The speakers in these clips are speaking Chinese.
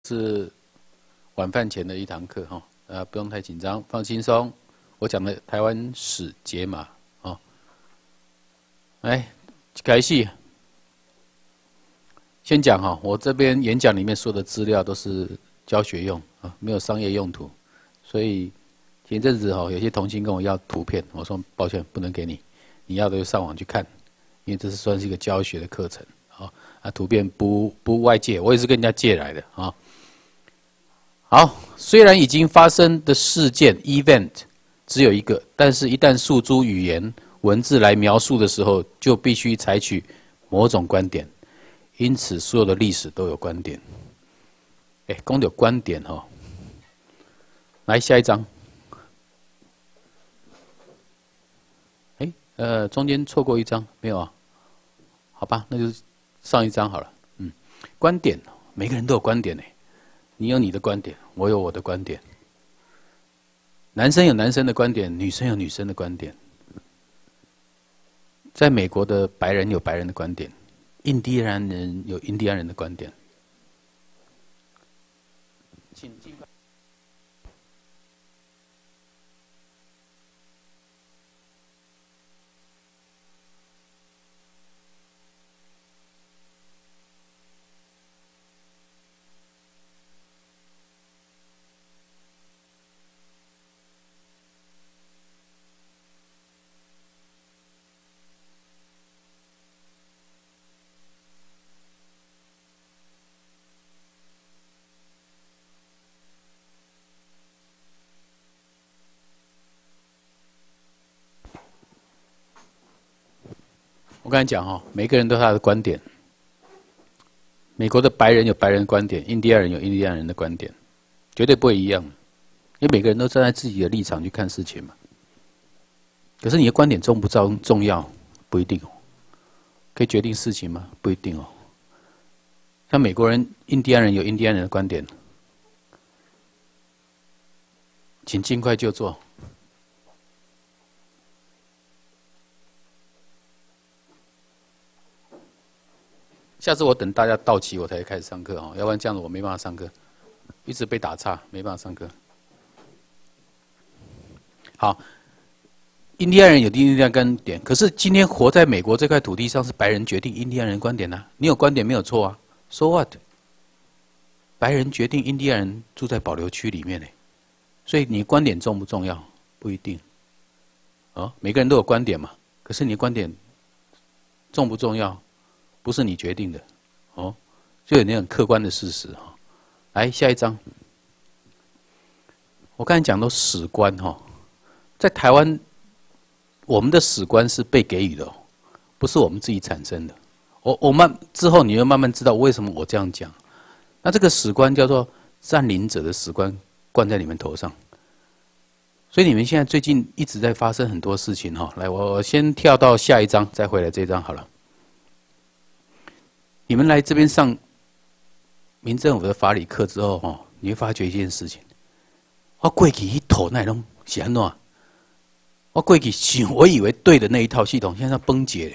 是晚饭前的一堂课哈，不用太紧张，放轻松。我讲的台湾史解码哦，来开始。先讲哈，我这边演讲里面说的资料都是教学用啊，没有商业用途，所以前阵子哈，有些同学跟我要图片，我说抱歉不能给你，你要的就上网去看，因为这是算是一个教学的课程啊，图片不外借，我也是跟人家借来的啊。好，虽然已经发生的事件 event 只有一个，但是一旦诉诸语言文字来描述的时候，就必须采取某种观点。因此，所有的历史都有观点。光有观点哈。来下一章。中间错过一章没有啊？好吧，那就上一章好了。观点，每个人都有观点呢。你有你的观点，我有我的观点。男生有男生的观点，女生有女生的观点。在美国的白人有白人的观点。印第安人有印第安人的观点，请尽快。我刚才讲哈，每个人都有他的观点。美国的白人有白人的观点，印第安人有印第安人的观点，绝对不会一样，因为每个人都站在自己的立场去看事情嘛。可是你的观点重不重要？不一定哦。可以决定事情吗？不一定哦。像美国人、印第安人有印第安人的观点，请尽快就做。下次我等大家到齐我才开始上课哦，要不然这样子我没办法上课，一直被打岔，没办法上课。好，印第安人有印第安观点，可是今天活在美国这块土地上是白人决定印第安人观点啊，你有观点没有错啊 ，so what？ 白人决定印第安人住在保留区里面呢，所以你观点重不重要？不一定。每个人都有观点嘛，可是你观点重不重要？不是你决定的，就有那种客观的事实哈。来下一章，我刚才讲到史观哈，在台湾，我们的史观是被给予的，不是我们自己产生的。之后你会慢慢知道为什么我这样讲。那这个史观叫做占领者的史观，灌在你们头上。所以你们现在最近一直在发生很多事情哈。来，我先跳到下一章，再回来这一章好了。你们来这边上民政府的法理课之后，你会发觉一件事情：我过去一头那种是安怎？我过去想，我以为对的那一套系统，现在崩解了、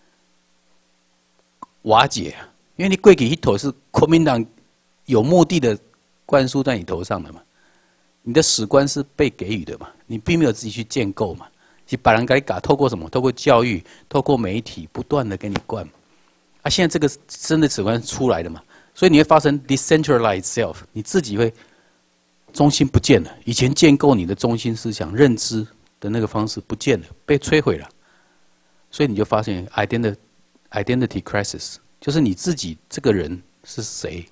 瓦解啊！因为你过去一头是国民党有目的的灌输在你头上的嘛，你的史观是被给予的嘛，你并没有自己去建构嘛，是把人给搞，透过什么？透过教育，透过媒体，不断的给你灌。现在这个真的史观出来的嘛，所以你会发生 decentralized self， 你自己会中心不见了。以前建构你的中心思想、认知的那个方式不见了，被摧毁了，所以你就发现 identity crisis， 就是你自己这个人是谁，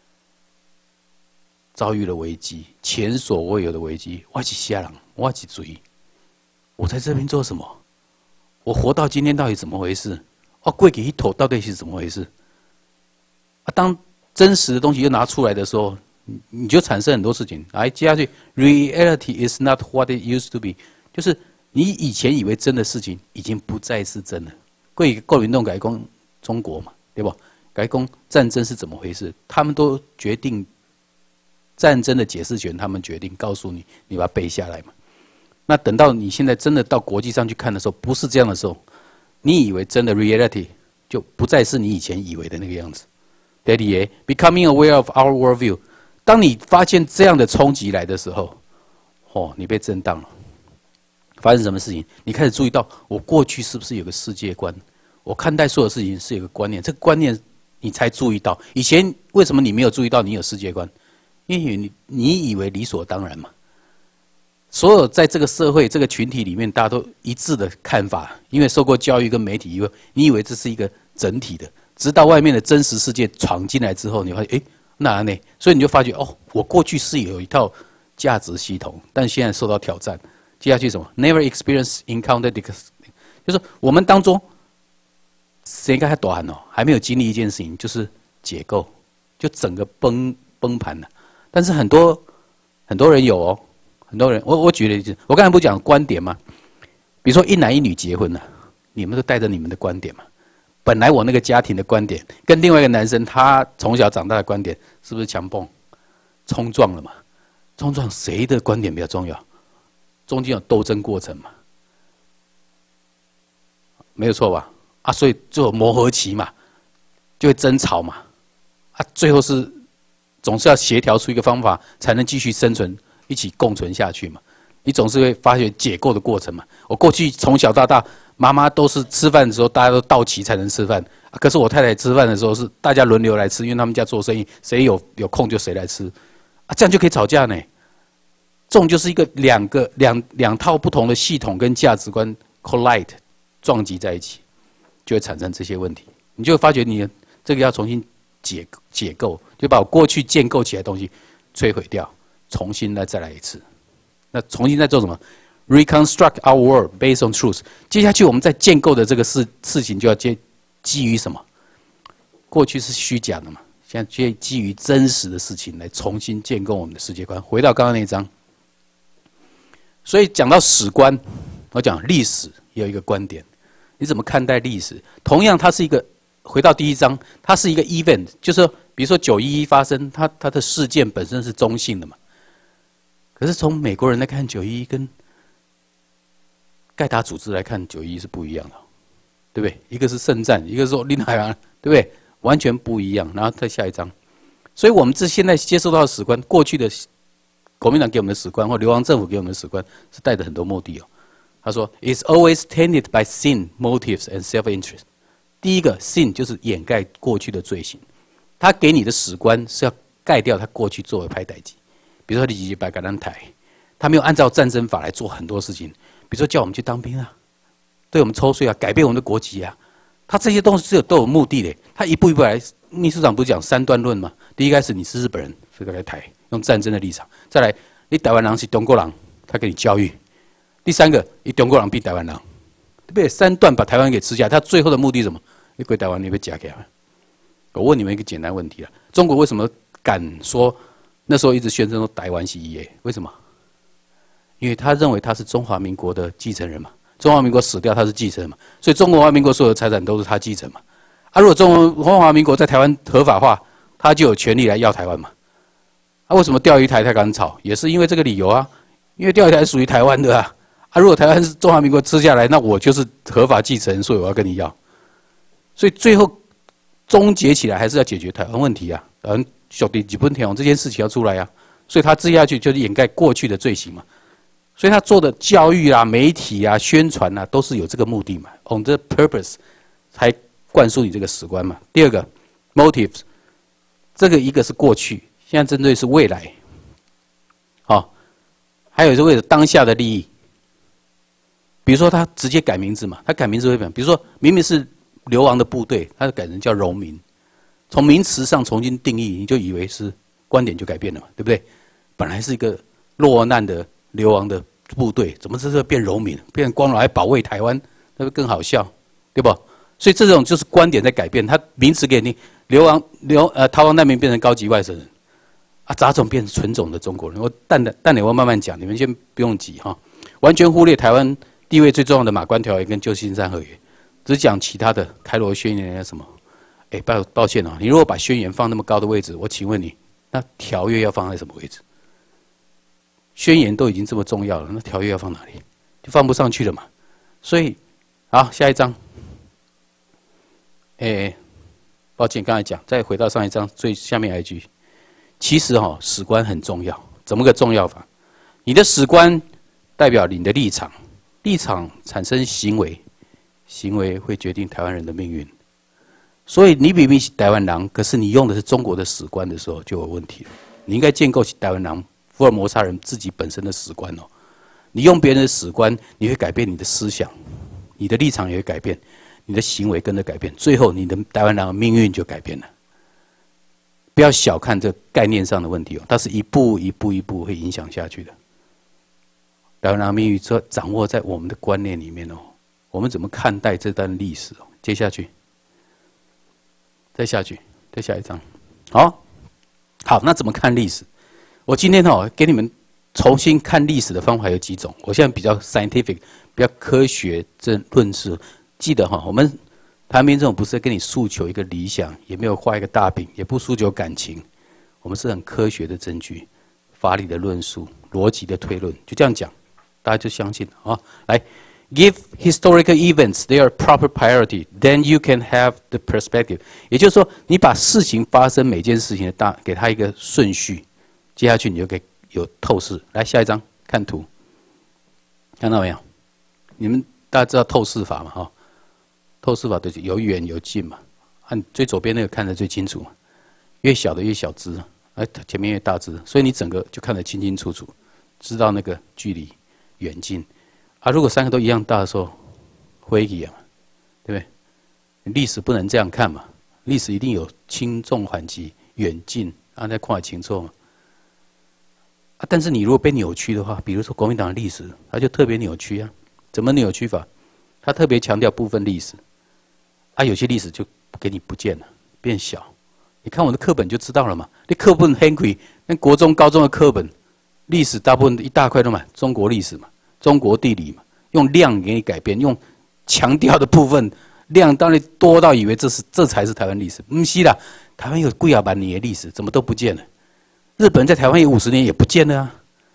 遭遇了危机，前所未有的危机。我是瞎人，我是谁？我在这边做什么？我活到今天到底怎么回事？过去一头到底是怎么回事？当真实的东西又拿出来的时候，你就产生很多事情。来接下去 ，reality is not what it used to be， 就是你以前以为真的事情，已经不再是真的。过去国民党改攻中国嘛，对不？改攻战争是怎么回事？他们都决定战争的解释权，他们决定告诉你，你把它背下来嘛。那等到你现在真的到国际上去看的时候，不是这样的时候。你以为真的 reality 就不再是你以前以为的那个样子。第二，becoming aware of our worldview， 当你发现这样的冲击来的时候，哦，你被震荡了。发生什么事情？你开始注意到，我过去是不是有个世界观？我看待所有事情是有个观念，这个观念你才注意到。以前为什么你没有注意到你有世界观？因为你以为理所当然嘛。所有在这个社会、这个群体里面，大家都一致的看法，因为受过教育跟媒体以后，你以为这是一个整体的。直到外面的真实世界闯进来之后，你发现，那呢？所以你就发觉，哦，我过去是有一套价值系统，但现在受到挑战。接下去什么 ？Never experience encountered， 就是我们当中谁该还短哦，还没有经历一件事情，就是解构，就整个崩盘了。但是很多人有哦，很多人，我举例子，我刚才不讲观点吗？比如说一男一女结婚了，你们都带着你们的观点嘛。本来我那个家庭的观点，跟另外一个男生他从小长大的观点，是不是强碰、冲撞了嘛？冲撞谁的观点比较重要？中间有斗争过程嘛？没有错吧？啊，所以就有磨合期嘛，就会争吵嘛，啊，最后是总是要协调出一个方法，才能继续生存，一起共存下去嘛。你总是会发现解构的过程嘛。我过去从小到大，妈妈都是吃饭的时候大家都到齐才能吃饭，可是我太太吃饭的时候是大家轮流来吃，因为他们家做生意，谁有空就谁来吃，啊，这样就可以吵架呢。这种就是一个两套不同的系统跟价值观 collide 撞击在一起，就会产生这些问题。你就会发觉你这个要重新解构，就把我过去建构起来的东西摧毁掉，重新再来一次。那重新再做什么 ？Reconstruct our world based on truth。接下去我们在建构的这个事情就要基于什么？过去是虚假的嘛，现在就基于真实的事情来重新建构我们的世界观。回到刚刚那一章。所以讲到史观，我讲历史也有一个观点，你怎么看待历史？同样，它是一个回到第一章，它是一个 event， 就是说，比如说911发生，它的事件本身是中性的嘛。可是从美国人来看，911跟盖达组织来看，911是不一样的，对不对？一个是圣战，一个是说林海洋，对不对？完全不一样。然后再下一章，所以我们现在接受到的史观，过去的国民党给我们的史观，或流亡政府给我们的史观，是带着很多目的哦。他说 ，It's always tainted by sin, motives, and self-interest。第一个 sin 就是掩盖过去的罪行，他给你的史观是要盖掉他过去作为拍代记。比如说李白赶上台，他没有按照战争法来做很多事情，比如说叫我们去当兵啊，对我们抽税啊，改变我们的国籍啊，他这些东西是都有目的的。他一步一步来，秘书长不是讲三段论吗？第一开始你是日本人，所以来台。用战争的立场，再来，你台湾人是中国人，他给你教育。第三个，你中国人比台湾人，对不对？3段把台湾给吃下，他最后的目的是什么？你归台湾你被夹给他。我问你们一个简单问题了：中国为什么敢说那时候一直宣称说台湾是一业？为什么？因为他认为他是中华民国的继承人嘛。中华民国死掉，他是继承人嘛，所以中华民国所有的财产都是他继承嘛。啊，如果中华民国在台湾合法化，他就有权利来要台湾嘛。为什么钓鱼台他敢吵？也是因为这个理由啊，因为钓鱼台属于台湾的啊。如果台湾是中华民国吃下来，那我就是合法继承人，所以我要跟你要。所以最后终结起来还是要解决台湾问题啊。小弟日本天皇这件事情要出来啊，所以他治下去就是掩盖过去的罪行嘛。所以他做的教育啊、媒体啊、宣传啊，都是有这个目的嘛 ，on the purpose 才灌输你这个史观嘛。第二个 motives， 这个一个是过去。现在针对是未来，还有是为了当下的利益。比如说，他直接改名字嘛，他改名字会怎么样？比如说明明是流亡的部队，他改成叫荣民，从名词上重新定义，你就以为是观点就改变了嘛，对不对？本来是一个落难的流亡的部队，怎么这时变荣民，变光荣还保卫台湾，那会更好笑，对不？所以这种就是观点在改变，他名词给你逃亡难民变成高级外省人。杂种变成纯种的中国人，但我慢慢讲，你们先不用急哈。完全忽略台湾地位最重要的《马关条约》跟《旧金山和约》，只讲其他的《开罗宣言》什么。抱歉啊，你如果把宣言放那么高的位置，我请问你，那条约要放在什么位置？宣言都已经这么重要了，那条约要放哪里？就放不上去了嘛。所以，好，下一章。抱歉，刚才讲，再回到上一章最下面还有一句。 其实史观很重要，怎么个重要法？你的史观代表你的立场，立场产生行为，行为会决定台湾人的命运。所以你明明是台湾人，可是你用的是中国的史观的时候就有问题了。你应该建构起台湾人、福尔摩沙人自己本身的史观哦。你用别人的史观，你会改变你的思想，你的立场也会改变，你的行为跟着改变，最后你的台湾人的命运就改变了。不要小看这概念上的问题哦，它是一步一步会影响下去的。台湾人的命运掌握在我们的观念里面哦，我们怎么看待这段历史哦？接下去。再下去，再下一章。好，那怎么看历史？我今天给你们重新看历史的方法有几种。我现在比较 scientific， 比较科学论述。记得我们台湾民众不是跟你诉求一个理想，也没有画一个大饼，也不诉求感情，我们是很科学的证据、法理的论述、逻辑的推论，就这样讲，大家就相信啊。来。Give historical events their proper priority, then you can have the perspective. 也就是说，你把事情发生每件事情的给它一个顺序，接下去你就可以有透视。来，下一张看图，看到没有？你们大家知道透视法嘛？透视法就是有远有近嘛。按最左边那个看得最清楚，越小的越小只，前面越大只，所以你整个就看得清清楚楚，知道那个距离远近。如果三个都一样大的时候，灰起嘛，对不对？历史不能这样看嘛，历史一定有轻重缓急、远近，再看清楚嘛。但是你如果被扭曲的话，比如说国民党的历史，它就特别扭曲啊。怎么扭曲法？它特别强调部分历史，有些历史就给你不见了，变小。你看我的课本就知道了嘛。那课本很贵，那国中、高中的课本，历史大部分一大块都买中国历史嘛。中国地理嘛，用量给你改变，用强调的部分量当然多到以为这才是台湾历史，不是啦，台湾有几百年的历史，怎么都不见了？日本在台湾有50年也不见了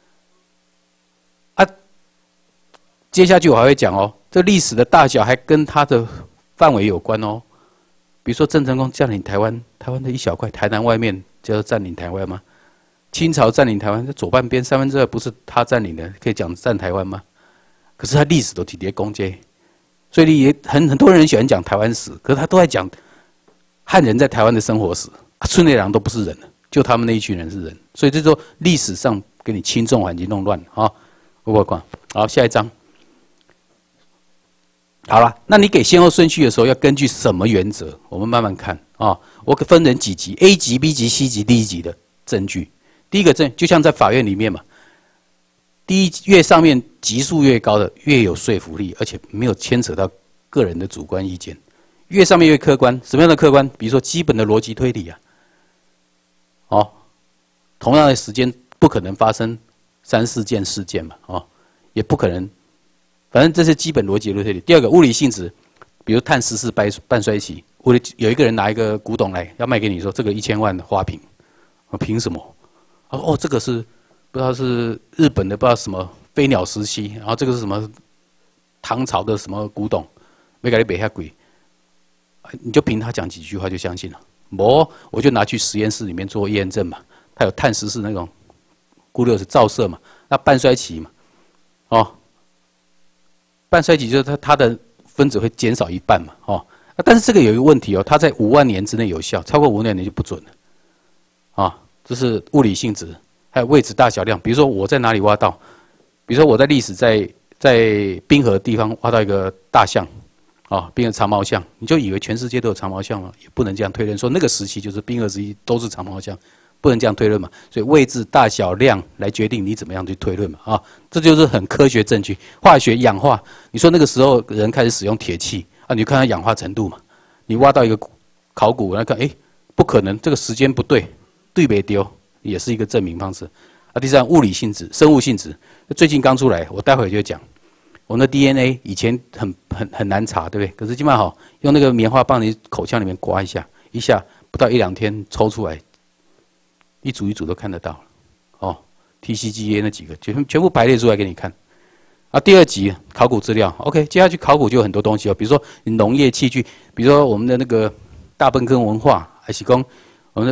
啊！接下去我还会讲这历史的大小还跟它的范围有关哦。比如说郑成功占领台湾，台湾的一小块，台南外面叫做占领台湾吗？清朝占领台湾，这左半边2/3不是他占领的，可以讲占台湾吗？可是他历史都直接攻击，所以也很多人喜欢讲台湾史，可是他都在讲汉人在台湾的生活史。村内人都不是人了，就他们那一群人是人，所以就说历史上给你轻重缓急弄乱啊。我管好，下一章。好了，那你给先后顺序的时候要根据什么原则？我们慢慢看啊。我分成几级 ：A 级、B 级、C 级、D 级的证据。第一个证就像在法院里面嘛，越上面级数越高的越有说服力，而且没有牵扯到个人的主观意见。越上面越客观，什么样的客观？比如说基本的逻辑推理啊，同样的时间不可能发生3、4件事件嘛，也不可能，反正这是基本逻辑的推理。第二个物理性质，比如碳14半衰期，有一个人拿一个古董来要卖给你说这个1000万的花瓶，凭什么？这个是不知道是日本的不知道什么飞鸟时期，然后这个是什么唐朝的什么古董，没给你买下贵，你就凭他讲几句话就相信了？我就拿去实验室里面做验证嘛，它有碳14那种钴60照射嘛，那半衰期嘛，半衰期就是它的分子会减少一半嘛，但是这个有一个问题它在5万年之内有效，超过5万年就不准了，这是物理性质，还有位置、大小、量。比如说我在哪里挖到，比如说我在历史在冰河的地方挖到一个大象，冰河长毛象，你就以为全世界都有长毛象吗？也不能这样推论，说那个时期就是冰河时期都是长毛象，不能这样推论嘛。所以位置、大小、量来决定你怎么样去推论嘛，这就是很科学证据。化学氧化，你说那个时候人开始使用铁器你就看它氧化程度嘛。你挖到一个考古来看，不可能，这个时间不对。对没丢也是一个证明方式第三，物理性质、生物性质，最近刚出来，我待会就讲。我们的 DNA 以前很难查，对不对？可是今晚用那个棉花棒，你口腔里面刮一下，不到1、2天抽出来，一组一组都看得到了。TCGA 那几个全部排列出来给你看。第二集考古资料 ，OK， 接下去考古就有很多东西比如说农业器具，比如说我们的那个大粪坑文化，还是讲我们的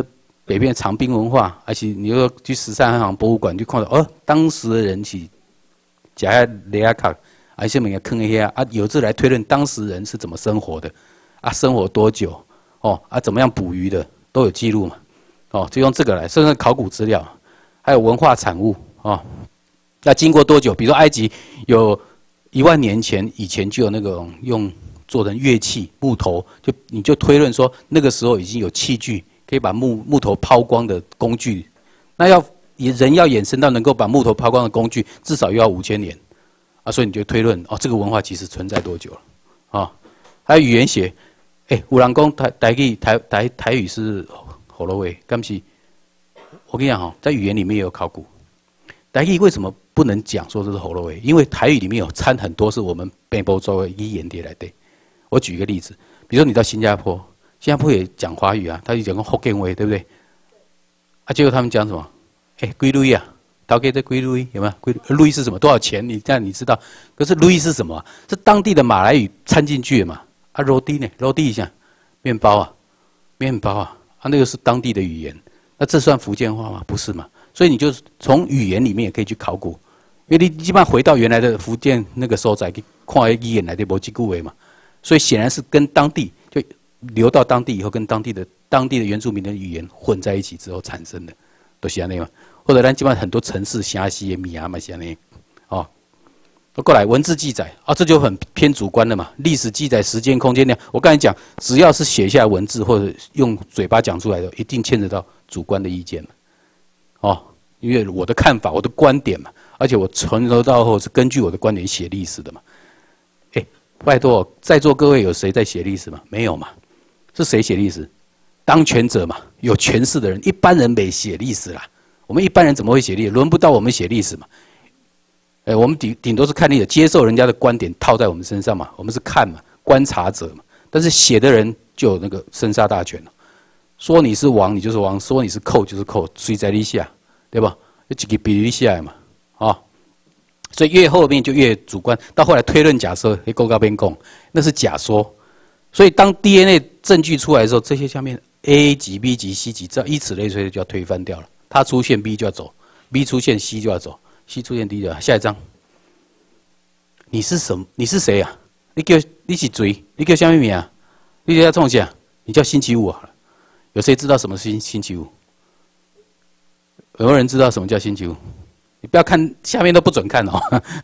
北边的长滨文化，而且你又去13行博物馆，就看到哦，当时的人去夹下雷亚卡，而且每个坑一下啊，由这来推论当时人是怎么生活的，啊，生活多久，哦，啊，怎么样捕鱼的都有记录嘛，哦，就用这个来，甚至考古资料，还有文化产物，哦，那经过多久？比如说埃及有10000年以前就有那个用做成乐器木头，你就推论说那个时候已经有器具。可以把木头抛光的工具，那人要衍生到能够把木头抛光的工具，至少又要5000年，啊，所以你就推论哦，这个文化其实存在多久了，啊，还有语言学，有人讲台语是喉咙味，干不是？我跟你讲哈，在语言里面也有考古，台语为什么不能讲说这是喉咙味？因为台语里面有掺很多是我们北部作为语言来的。我举一个例子，比如说你到新加坡。新加坡也讲华语啊，他就讲福建话，对不对？啊，结果他们讲什么？几闢啊，头家的几闢有没有？闢是什么？多少钱？这样你知道？可是闢是什么？是当地的马来语掺进去的嘛？啊，肉地呢？肉地一下，面包啊，面包啊，啊，那个是当地的语言，那这算福建话吗？不是嘛？所以你就从语言里面也可以去考古，因为你基本上回到原来的福建那个所在去看语言来的无几句话嘛，所以显然是跟当地就。流到当地以后，跟当地的原住民的语言混在一起之后产生的，都是这样嘛。或者咱基本上很多城市辖系的米啊嘛，是这样哦。过来文字记载啊，这就很偏主观了嘛。历史记载、时间、空间量，我刚才讲，只要是写下文字或者用嘴巴讲出来的，一定牵扯到主观的意见嘛。哦，因为我的看法、我的观点嘛，而且我从头到后是根据我的观点写历史的嘛。拜托，在座各位有谁在写历史吗？没有嘛。是谁写历史？当权者嘛，有权势的人。一般人没写历史啦。我们一般人怎么会写历史？轮不到我们写历史嘛。我们顶多是看历史，接受人家的观点套在我们身上嘛。我们是看嘛，观察者嘛。但是写的人就有那个生杀大权了。说你是王，你就是王；说你是寇，就是寇，谁在你下，对吧？有几个比例下来嘛，啊。所以越后面就越主观，到后来推论假设，够高边供，那是假说。所以当 DNA 证据出来的时候，这些下面 A 级、B 级、C 级，这样以此类推就要推翻掉了。它出现 B 就要走 ，B 出现 C 就要走 ，C 出现 D 就要。下一章，你是什么？你是谁啊？你是谁？你叫什么名啊？你叫创啥？你叫星期五好了。有谁知道什么是星期五？有没有人知道什么叫星期五？你不要看下面都不准看哦。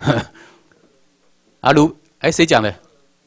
阿卢，谁讲的？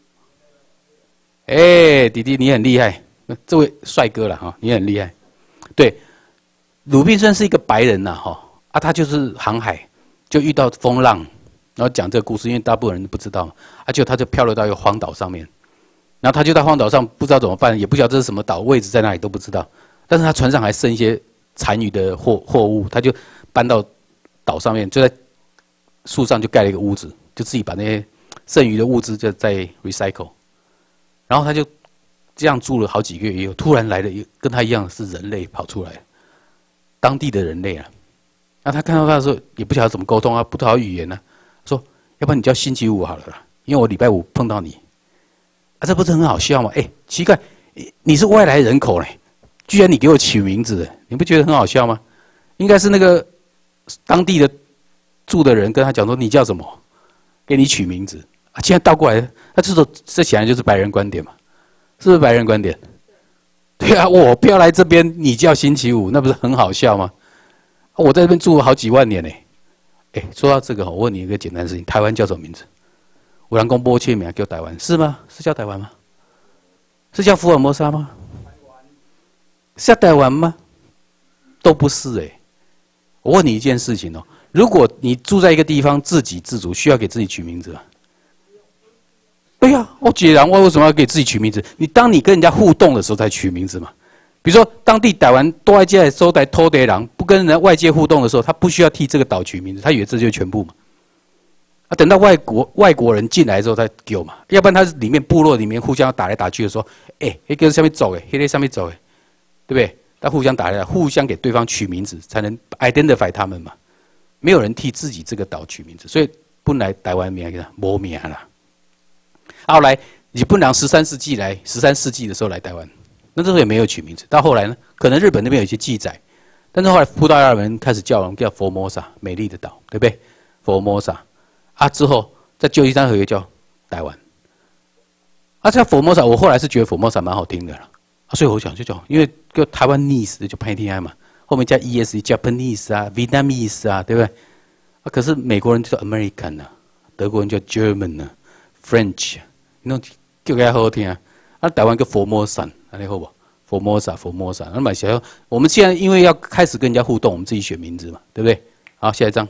弟弟你很厉害，这位帅哥了哈，你很厉害。对，鲁滨逊是一个白人呐哈，他就是航海，就遇到风浪，然后讲这个故事，因为大部分人都不知道嘛，他就漂流到一个荒岛上面，然后他就在荒岛上不知道怎么办，也不晓得这是什么岛，位置在哪里都不知道，但是他船上还剩一些残余的货物，他就搬到岛上面，就在树上就盖了一个屋子，就自己把那些剩余的物资就再 recycle。然后他就这样住了好几个月以后，突然来了一个跟他一样是人类跑出来，当地的人类啊。那他看到他的时候也不晓得怎么沟通啊，不讨语言啊，说要不然你叫星期五好了啦，因为我礼拜五碰到你，这不是很好笑吗？奇怪，你是外来人口嘞，居然你给我取名字，你不觉得很好笑吗？应该是那个当地的住的人跟他讲说你叫什么，给你取名字。既然倒过来，这显然就是白人观点嘛，是不是白人观点？对啊，我飘来这边，你叫星期五，那不是很好笑吗？我在这边住了好几万年呢。说到这个，我问你一个简单的事情：台湾叫什么名字？有人讲波切名叫台湾，是吗？是叫台湾吗？是叫福尔摩沙吗？是叫台湾吗？都不是我问你一件事情哦，如果你住在一个地方自给自足，需要给自己取名字啊？对呀，我既然我为什么要给自己取名字？当你跟人家互动的时候才取名字嘛。比如说，当地台湾多外界来收台偷地人，不跟人家外界互动的时候，他不需要替这个岛取名字，他以为这就是全部嘛。等到外国人进来之后才丢嘛，要不然他里面部落里面互相打来打去的时候，那个上面走那个上面走对不对？他互相打来，互相给对方取名字，才能 identify 他们嘛。没有人替自己这个岛取名字，所以本来台湾名叫没名啦。后来日本人13世纪的时候来台湾， 那时候也没有取名字。到后来呢，可能日本那边有一些记载，但是后来葡萄牙人开始叫Formosa 美丽的岛，对不对 ？Formosa 啊，之后在旧金山合约叫台湾。啊，这个 Formosa 我后来是觉得 Formosa 蛮好听的啦，所以我想就叫，因为叫台湾 Nice 就拍天嘛，后面加 ES Japanese 啊 ，Vietnamese 啊，对不对？啊，可是美国人就叫 American 啊，德国人叫 German 啊 ，French 啊，那叫起来好好听啊。啊，台湾叫 Formosa， 安尼好不 ？Formosa，那么想要我们现在因为要开始跟人家互动，我们自己选名字嘛，对不对？好，下一张。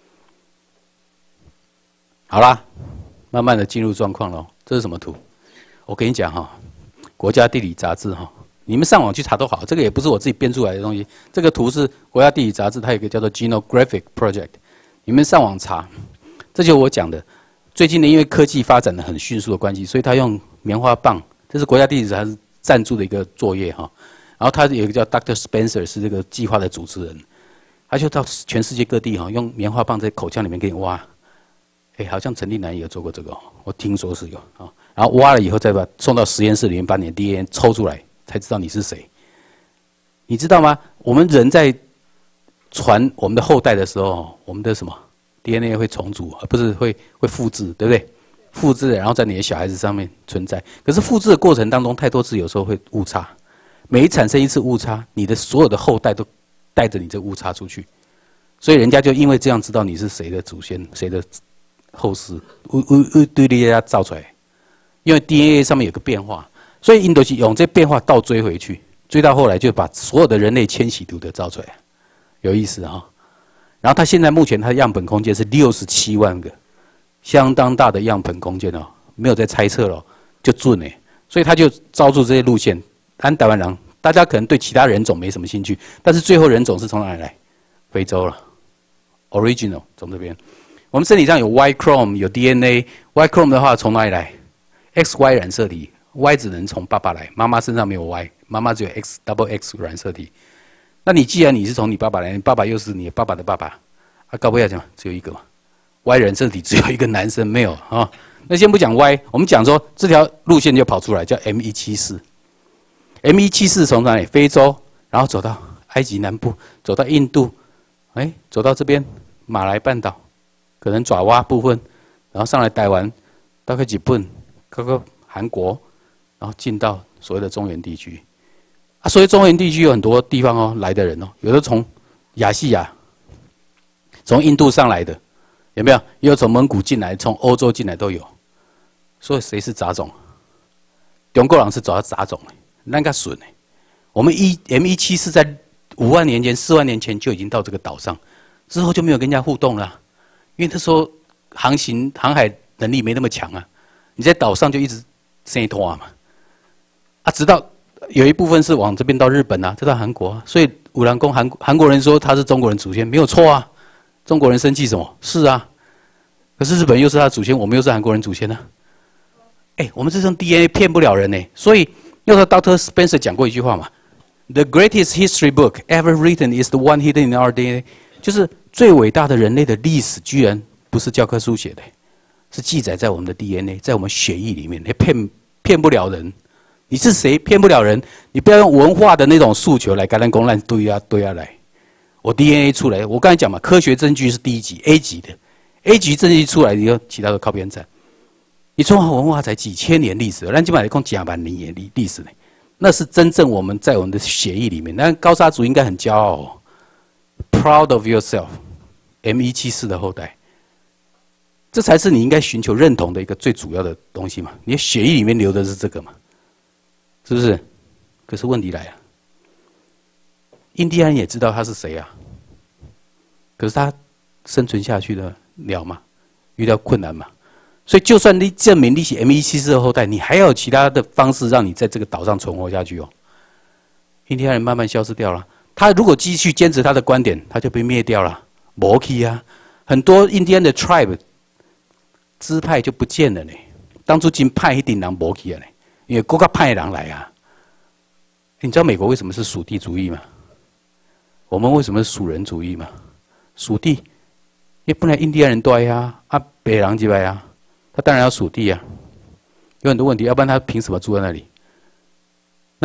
好啦，慢慢的进入状况喽。这是什么图？我跟你讲哈，国家地理杂志哈，你们上网去查都好，这个也不是我自己编出来的东西。这个图是国家地理杂志，它有一个叫做 Genographic Project， 你们上网查，这就是我讲的。最近呢，因为科技发展的很迅速的关系，所以他用棉花棒，这是国家地理杂志赞助的一个作业哈。然后他有一个叫 Dr. Spencer 是这个计划的主持人，他就到全世界各地哈，用棉花棒在口腔里面给你挖。好像陈立南也有做过这个，我听说是有啊。然后挖了以后，再把送到实验室里面，把你的 DNA 抽出来，才知道你是谁。你知道吗？我们人在传我们的后代的时候，我们的什么 DNA 会重组，而不是会复制，对不对？复制，然后在你的小孩子上面存在。可是复制的过程当中，太多次有时候会误差。每产生一次误差，你的所有的后代都带着你这误差出去，所以人家就因为这样知道你是谁的祖先，谁的后世，对你家造出来。因为 DNA 上面有个变化，所以印度是用这变化倒追回去，追到后来就把所有的人类迁徙图的造出来，有意思哈。然后他现在目前他的样本空间是67万个，相当大的样本空间哦，没有在猜测了，就准哎。所以他就招住这些路线。按台湾人，大家可能对其他人种没什么兴趣，但是最后人种是从哪里来？非洲了 ，original 从这边。我们身体上有 Y chrome 有 DNA，Y chrome 的话从哪里来？XY 染色体 ，Y 只能从爸爸来，妈妈身上没有 Y， 妈妈只有 X染色体。那你既然你是从你爸爸来，你爸爸又是你爸爸的爸爸，高不要讲，只有一个嘛 ，Y 染色体只有一个男生，没有啊。那先不讲 Y， 我们讲说这条路线就跑出来，叫 M174。M174从哪里？非洲，然后走到埃及南部，走到印度，走到这边马来半岛，可能爪哇部分，然后上来台湾，大概日本。各个韩国，然后进到所谓的中原地区，啊，所谓中原地区有很多地方哦来的人哦，有的从亚细亚、从印度上来的，有没有？也有从蒙古进来、从欧洲进来都有。所以谁是杂种？中国人是走到杂种的，那个损哎。我们M174在5万年前、4万年前就已经到这个岛上，之后就没有跟人家互动了，因为那时候航海能力没那么强啊。你在岛上就一直生拖嘛，直到有一部分是往这边到日本啊，再到韩国啊，所以五郎公韩国人说他是中国人祖先，没有错啊。中国人生气什么？是啊，可是日本又是他的祖先，我们又是韩国人祖先呢、我们这种 DNA 骗不了人呢。所以又说 Dr. Spencer 讲过一句话嘛 ，The greatest history book ever written is the one hidden in our DNA， 就是最伟大的人类的历史，居然不是教科书写的。是记载在我们的 DNA， 在我们血液里面，你骗不了人。你是谁骗不了人？你不要用文化的那种诉求来跟人公烂堆啊来。我 DNA 出来，我刚才讲嘛，科学证据是第一级 A 级的 ，A 级证据出来以后，其他都靠边站。你中华文化才几千年历史，咱今晚讲几万年历史呢？那是真正我们在我们的血液里面。那高沙族应该很骄傲哦 ，proud of yourself，M174的后代。这才是你应该寻求认同的一个最主要的东西嘛？你的血液里面流的是这个嘛？是不是？可是问题来了，印第安人也知道他是谁啊，可是他生存下去的了吗？遇到困难嘛？所以就算你证明你是 M174的后代，你还要有其他的方式让你在这个岛上存活下去哦。印第安人慢慢消失掉了，他如果继续坚持他的观点，他就被灭掉了，没去啊。很多印第安的 tribe。支派就不见了呢。当初真派一定人没去了呢，因为国家派人来啊。你知道美国为什么是属地主义吗？我们为什么是属人主义吗？属地，因为本来印第安人多呀，北人几百啊，他当然要属地啊。有很多问题，要不然他凭什么住在那里？那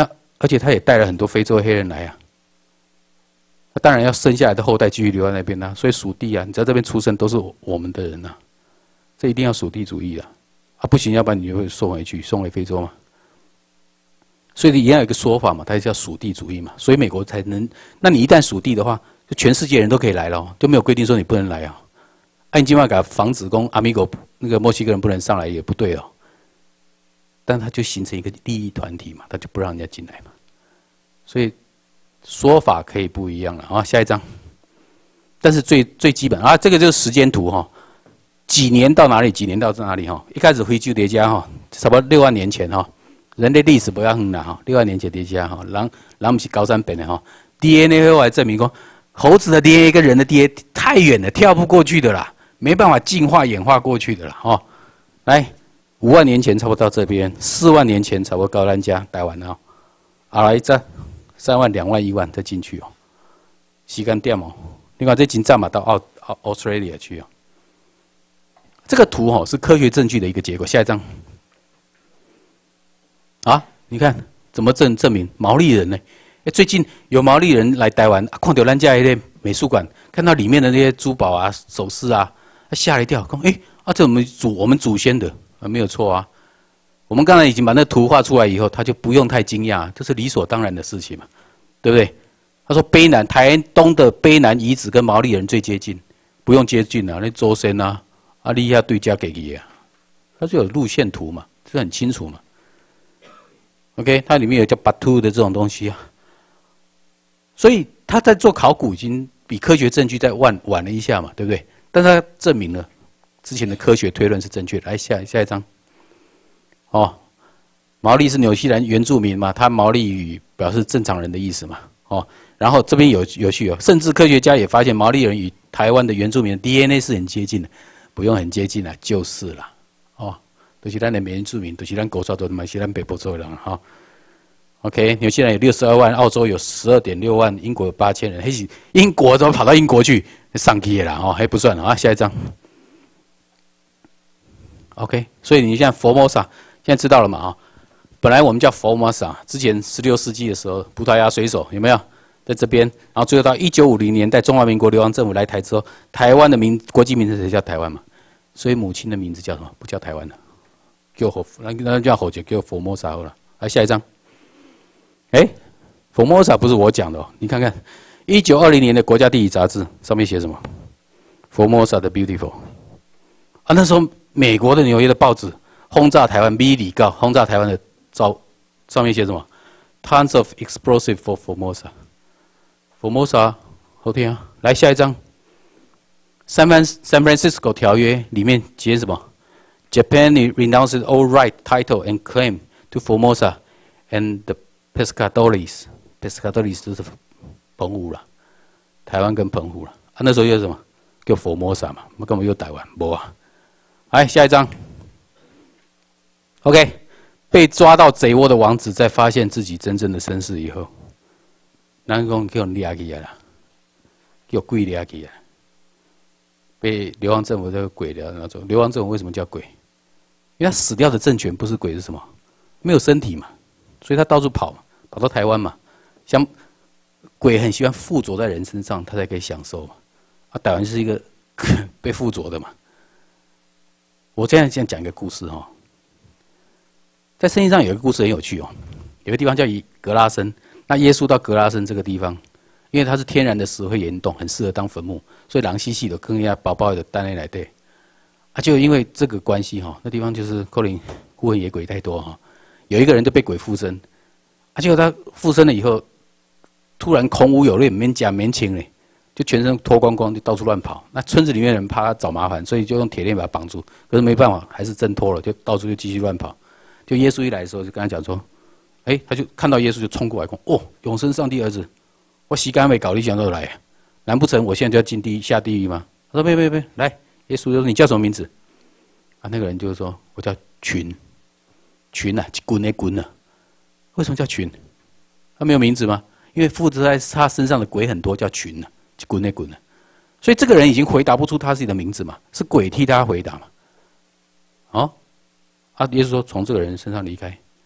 而且他也带了很多非洲黑人来啊。那当然要生下来的后代继续留在那边啊，所以属地啊，你在这边出生都是我们的人啊，这一定要属地主义的啊，不行，要不然你就会送回去，送回非洲嘛。所以一样有一个说法嘛，它叫属地主义嘛，所以美国才能，那你一旦属地的话，就全世界人都可以来了，就没有规定说你不能来啊。按今晚给防止公阿米狗那个墨西哥人不能上来也不对哦，但它就形成一个利益团体嘛，他就不让人家进来嘛，所以说法可以不一样了啊。下一张，但是最基本啊，这个就是时间图哈，几年到哪里，几年到哪里哈。一开始非洲叠加哈，差不多6万年前哈，人类历史不要很难哈，6万年前叠加哈，人不是高山本的哈 ，DNA 后来证明说，猴子的 DNA 跟人的 DNA 太远了，跳不过去的啦。没办法进化演化过去的啦，哦，来5万年前差不多到这边，4万年前差不多到咱家台湾了，啊来这3万、2万、1万再进去哦，时间点哦，你看这真早嘛到Australia 去哦，这个图哦是科学证据的一个结果。下一张，啊，你看怎么证明毛利人呢？最近有毛利人来台湾，看到咱家那些美术馆，看到里面的那些珠宝啊、首饰啊。他吓了一跳，说：“这我们祖先的啊，没有错啊。我们刚才已经把那图画出来以后，他就不用太惊讶，这是理所当然的事情嘛，对不对？”他说：“台东的卑南遗址跟毛利人最接近，不用接近啊，那周深啊、阿利亚对家给你啊，他就有路线图嘛，这很清楚嘛。OK， 它里面有叫 Batu 的这种东西啊，所以他在做考古已经比科学证据再晚了一下嘛，对不对？”但是他证明了之前的科学推论是正确的。来下一张，哦，毛利是纽西兰原住民嘛，他毛利语表示正常人的意思嘛，哦，然后这边有趣哦，甚至科学家也发现毛利人与台湾的原住民的 DNA 是很接近的，不用很接近了，就是了，哦，都是咱的原住民，都是咱古早都嘛是咱北部族人哈。OK， 纽西兰有62万，澳洲有12.6万，英国有8000人，还是英国怎么跑到英国去？上去了哦，还不算啊。下一张 ，OK， 所以你现在佛摩萨现在知道了嘛啊？本来我们叫佛摩萨，之前16世纪的时候，葡萄牙水手有没有在这边？然后最后到1950年代，中华民国流亡政府来台之后，台湾的国际名字才叫台湾嘛，所以母亲的名字叫什么？不叫台湾了，叫那叫火就叫佛摩萨好了。来下一张，佛摩萨不是我讲的哦，你看看。1920年的国家地理杂志上面写什么 ？Formosa 的 beautiful 啊，那时候美国的纽约的报纸轰炸台湾，米里告轰炸台湾的上面写什么 ？Tons of explosive for Formosa。好听啊！来下一张，San Francisco 条约里面写什么 ？Japan renounced all right, title and claim to Formosa and the Pescadores。Pescadores 就是澎湖了，台湾跟澎湖了啊，那时候叫什么？叫佛摩萨嘛，根本又台湾，没啊。来下一张 ，OK， 被抓到贼窝的王子在发现自己真正的身世以后，南宫叫抓起来了，叫鬼抓起来，被流亡政府这个鬼的那种。流亡政府为什么叫鬼？因为他死掉的政权不是鬼是什么？没有身体嘛，所以他到处跑，跑到台湾嘛，像。鬼很喜欢附着在人身上，他才可以享受嘛。啊，台湾是一个被附着的嘛。我现在讲一个故事哈，在圣经上有一个故事很有趣哦，有个地方叫格拉森，那耶稣到格拉森这个地方，因为它是天然的石灰岩洞，很适合当坟墓，所以人死死的更加薄薄的单来对。啊，就因为这个关系哈，那地方就是可能孤魂野鬼太多哈，有一个人就被鬼附身，啊，结果他附身了以后。突然空无有力，免甲免情嘞，就全身脱光光，就到处乱跑。那村子里面的人怕他找麻烦，所以就用铁链把他绑住。可是没办法，还是挣脱了，就到处就继续乱跑。就耶稣一来的时候，就跟他讲说：“他就看到耶稣就冲过来，说：‘哦，永生上帝儿子，我时间没搞，你想都来，难不成我现在就要进下地狱吗？’他说：‘别，来。’耶稣就说：‘你叫什么名字？’啊，那个人就说：‘我叫群啊，滚啊。’为什么叫群？他没有名字吗？因为附着在他身上的鬼很多，叫群呢，滚呢。所以这个人已经回答不出他自己的名字嘛，是鬼替他回答嘛。耶稣说从这个人身上离开。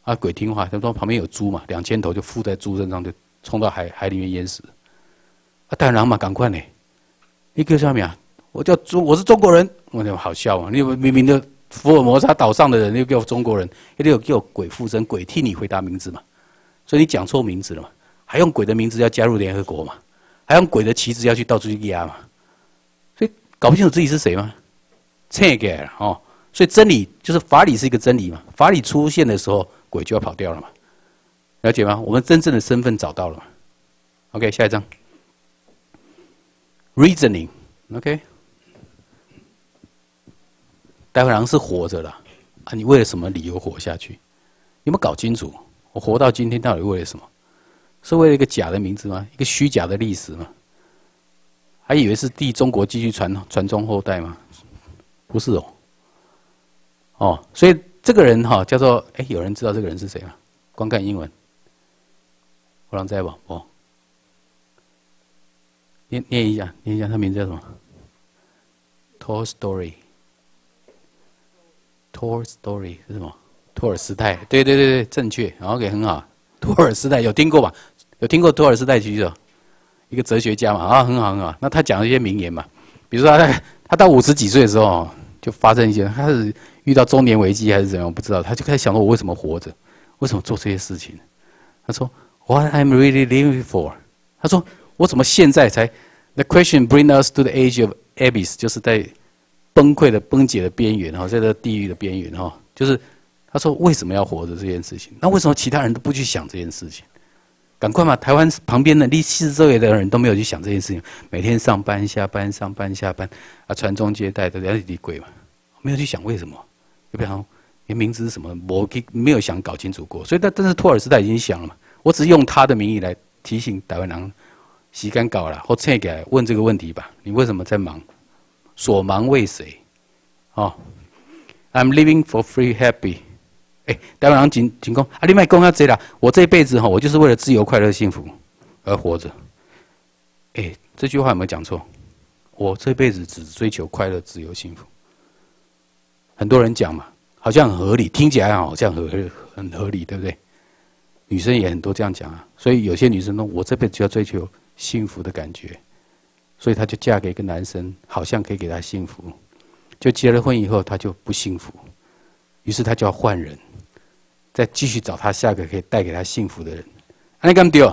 啊，鬼听话，他说旁边有猪嘛，2000头就附在猪身上，就冲到海里面淹死。啊，大人嘛，赶快呢！你叫什么呀？我叫猪，我是中国人。我讲好笑嘛，你明明的福尔摩沙岛上的人，又叫中国人，一定有叫鬼附身，鬼替你回答名字嘛。所以你讲错名字了嘛，还用鬼的名字要加入联合国嘛，还用鬼的旗帜要去到处去压嘛。所以搞不清楚自己是谁吗？切给了哦。所以真理就是法理是一个真理嘛，法理出现的时候，鬼就要跑掉了嘛。了解吗？我们真正的身份找到了嘛。OK， 下一章。Reasoning，OK， 待会好像是活着了啊！你为了什么理由活下去？有没有搞清楚？我活到今天到底为了什么？是为了一个假的名字吗？一个虚假的历史吗？还以为是替中国继续传宗后代吗？不是哦。哦，所以这个人哈叫做有人知道这个人是谁吗？光看英文，我让在不？哦。念一下，他名字叫什么 ？Tolstoy 是什么？托尔斯泰。对，正确。OK， 很好。托尔斯泰有听过吧？有听过托尔斯泰举手？一个哲学家嘛，啊，很好。那他讲了一些名言嘛，比如说他到50几岁的时候，就发生一些，他是遇到中年危机还是怎样，我不知道。他就开始想说，我为什么活着？为什么做这些事情？他说 ，What I'm really living for？ 他说。我怎么现在才 ？The question bring us to the age of abyss， 就是在崩溃的崩解的边缘哈，在这地狱的边缘哈，就是他说为什么要活着这件事情？那为什么其他人都不去想这件事情？赶快嘛！台湾旁边的历史周围的人都没有去想这件事情，每天上班下班上班下班啊，传宗接代的理鬼嘛，没有去想为什么？有没有？你名字是什么？我没有想搞清楚过。所以但是托尔斯泰已经想了嘛，我只是用他的名义来提醒台湾人。时间搞了，或切给来问这个问题吧。你为什么在忙？所忙为谁？哦 ，I'm living for free happy。台湾人请讲啊，你莫讲啊这啦。我这辈子哈，我就是为了自由、快乐、幸福而活着。这句话有没有讲错？我这辈子只追求快乐、自由、幸福。很多人讲嘛，好像很合理，听起来好像很合理，对不对？女生也很多这样讲啊，所以有些女生说，我这辈子就要追求幸福的感觉，所以她就嫁给一个男生，好像可以给她幸福，就结了婚以后，她就不幸福，于是她就要换人，再继续找她下个可以带给她幸福的人。你干对？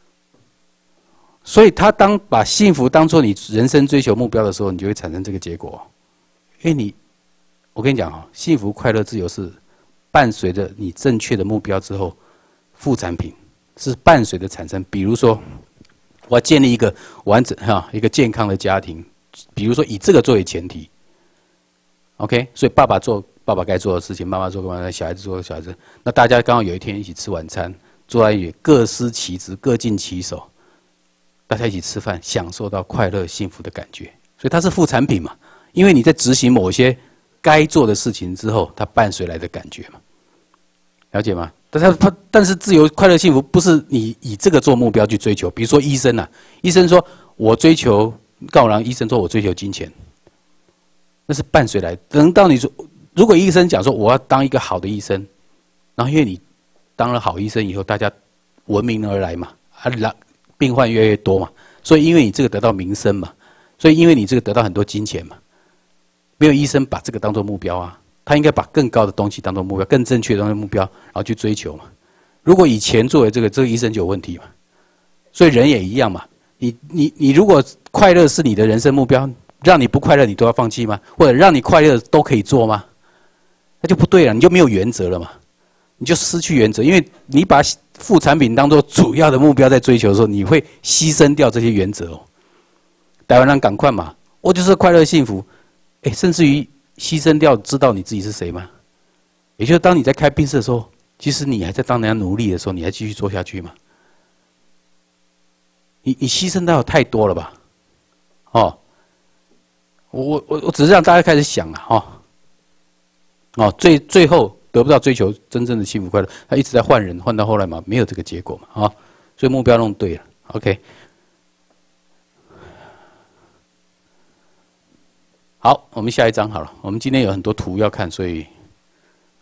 所以她把幸福当做你人生追求目标的时候，你就会产生这个结果。因为我跟你讲幸福、快乐、自由是伴随着你正确的目标之后。副产品是伴随的产生，比如说，我要建立一个完整一个健康的家庭，比如说以这个作为前提 ，OK， 所以爸爸做爸爸该做的事情，妈妈做妈妈，小孩子做小孩子，那大家刚好有一天一起吃晚餐，坐在一起各司其职，各尽其手，大家一起吃饭，享受到快乐幸福的感觉，所以它是副产品嘛，因为你在执行某些该做的事情之后，它伴随来的感觉嘛，了解吗？但是自由、快乐、幸福不是你以这个做目标去追求。比如说医生啊，医生说我追求告狼，医生说我追求金钱，那是伴随来。等到你说，如果医生讲说我要当一个好的医生，然后因为你当了好医生以后，大家闻名而来嘛，病患越来越多嘛，所以因为你这个得到名声嘛，所以因为你这个得到很多金钱嘛，没有医生把这个当做目标啊。他应该把更高的东西当做目标，更正确的东西目标，然后去追求嘛。如果以钱作为这个医生就有问题嘛。所以人也一样嘛。你如果快乐是你的人生目标，让你不快乐你都要放弃吗？或者让你快乐都可以做吗？那就不对了，你就没有原则了嘛。你就失去原则，因为你把副产品当做主要的目标在追求的时候，你会牺牲掉这些原则哦。台湾人赶快嘛，我就是快乐幸福，甚至于。牺牲掉，知道你自己是谁吗？也就是当你在开宾士的时候，其实你还在当人家奴隶的时候，你还继续做下去吗？你牺牲掉太多了吧？我只是让大家开始想最后得不到追求真正的幸福快乐，他一直在换人，换到后来嘛，没有这个结果嘛所以目标弄对了 ，OK。好，我们下一章好了。我们今天有很多图要看，所以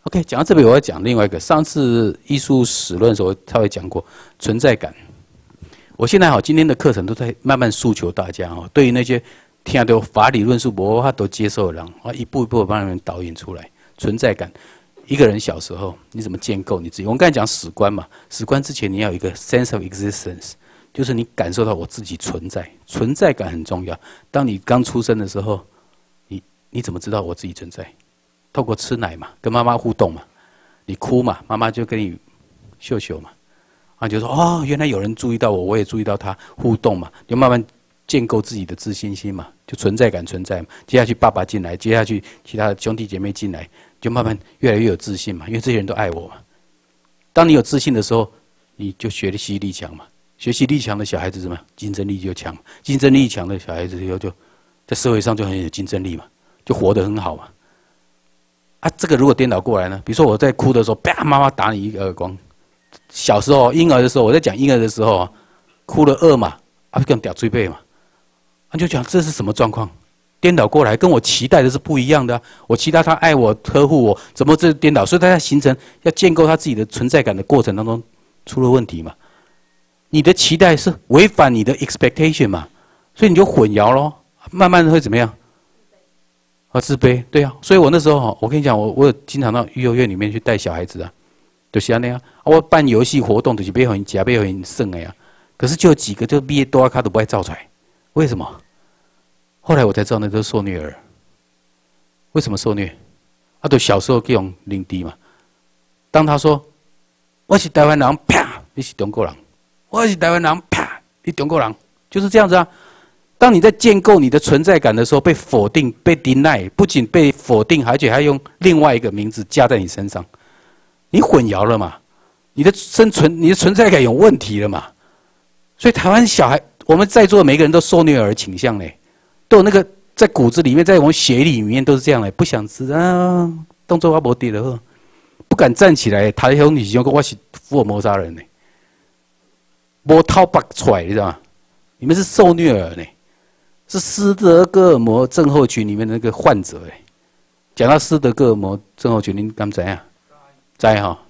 OK， 讲到这边，我要讲另外一个。上次艺术史论的时候，他会讲过存在感。我现在今天的课程都在慢慢诉求大家对于那些听到法理论述无法都接受的人一步一步帮他们导引出来存在感。一个人小时候你怎么建构你自己？我们刚才讲史观嘛，史观之前你要有一个 sense of existence， 就是你感受到我自己存在，存在感很重要。当你刚出生的时候，你怎么知道我自己存在？透过吃奶嘛，跟妈妈互动嘛，你哭嘛，妈妈就跟你秀秀嘛，就说原来有人注意到我，我也注意到他，互动嘛，就慢慢建构自己的自信心嘛，就存在感存在嘛。接下去爸爸进来，接下去其他的兄弟姐妹进来，就慢慢越来越有自信嘛，因为这些人都爱我嘛。当你有自信的时候，你就学习力强嘛，学习力强的小孩子什么竞争力就强，竞争力强的小孩子以后就在社会上就很有竞争力嘛，就活得很好嘛。这个如果颠倒过来呢？比如说我在哭的时候，啪，妈妈打你一个耳光。小时候婴儿的时候，我在讲婴儿的时候哭了2嘛，更屌追背嘛，就讲这是什么状况？颠倒过来，跟我期待的是不一样的我期待他爱我、呵护我，怎么这颠倒？所以他在形成要建构他自己的存在感的过程当中出了问题嘛。你的期待是违反你的 expectation 嘛，所以你就混淆咯，慢慢的会怎么样？自卑，对啊，所以我那时候我跟你讲，我有经常到育幼院里面去带小孩子就是这样我办游戏活动就是要让他吃，要让他胜的可是就有几个就毕业多他都不爱照出来，为什么？后来我才知道那都是受虐儿。为什么受虐？都小时候给用领地嘛。当他说我是台湾人，啪，你是中国人；我是台湾人，啪，你中国人，就是这样子当你在建构你的存在感的时候，被否定、被 deny， 不仅被否定，而且还用另外一个名字加在你身上，你混淆了嘛？你的存在感有问题了嘛？所以台湾小孩，我们在座的每个人都受虐儿倾向都有那个在骨子里面，在我们血液里面都是这样不想吃动作我没跌了，不敢站起来，抬头你就说我是福尔摩沙人没掏拔出来，你知道吗？你们是受虐儿是斯德哥尔摩症候群里面的那个患者讲到斯德哥尔摩症候群，您敢知啊？知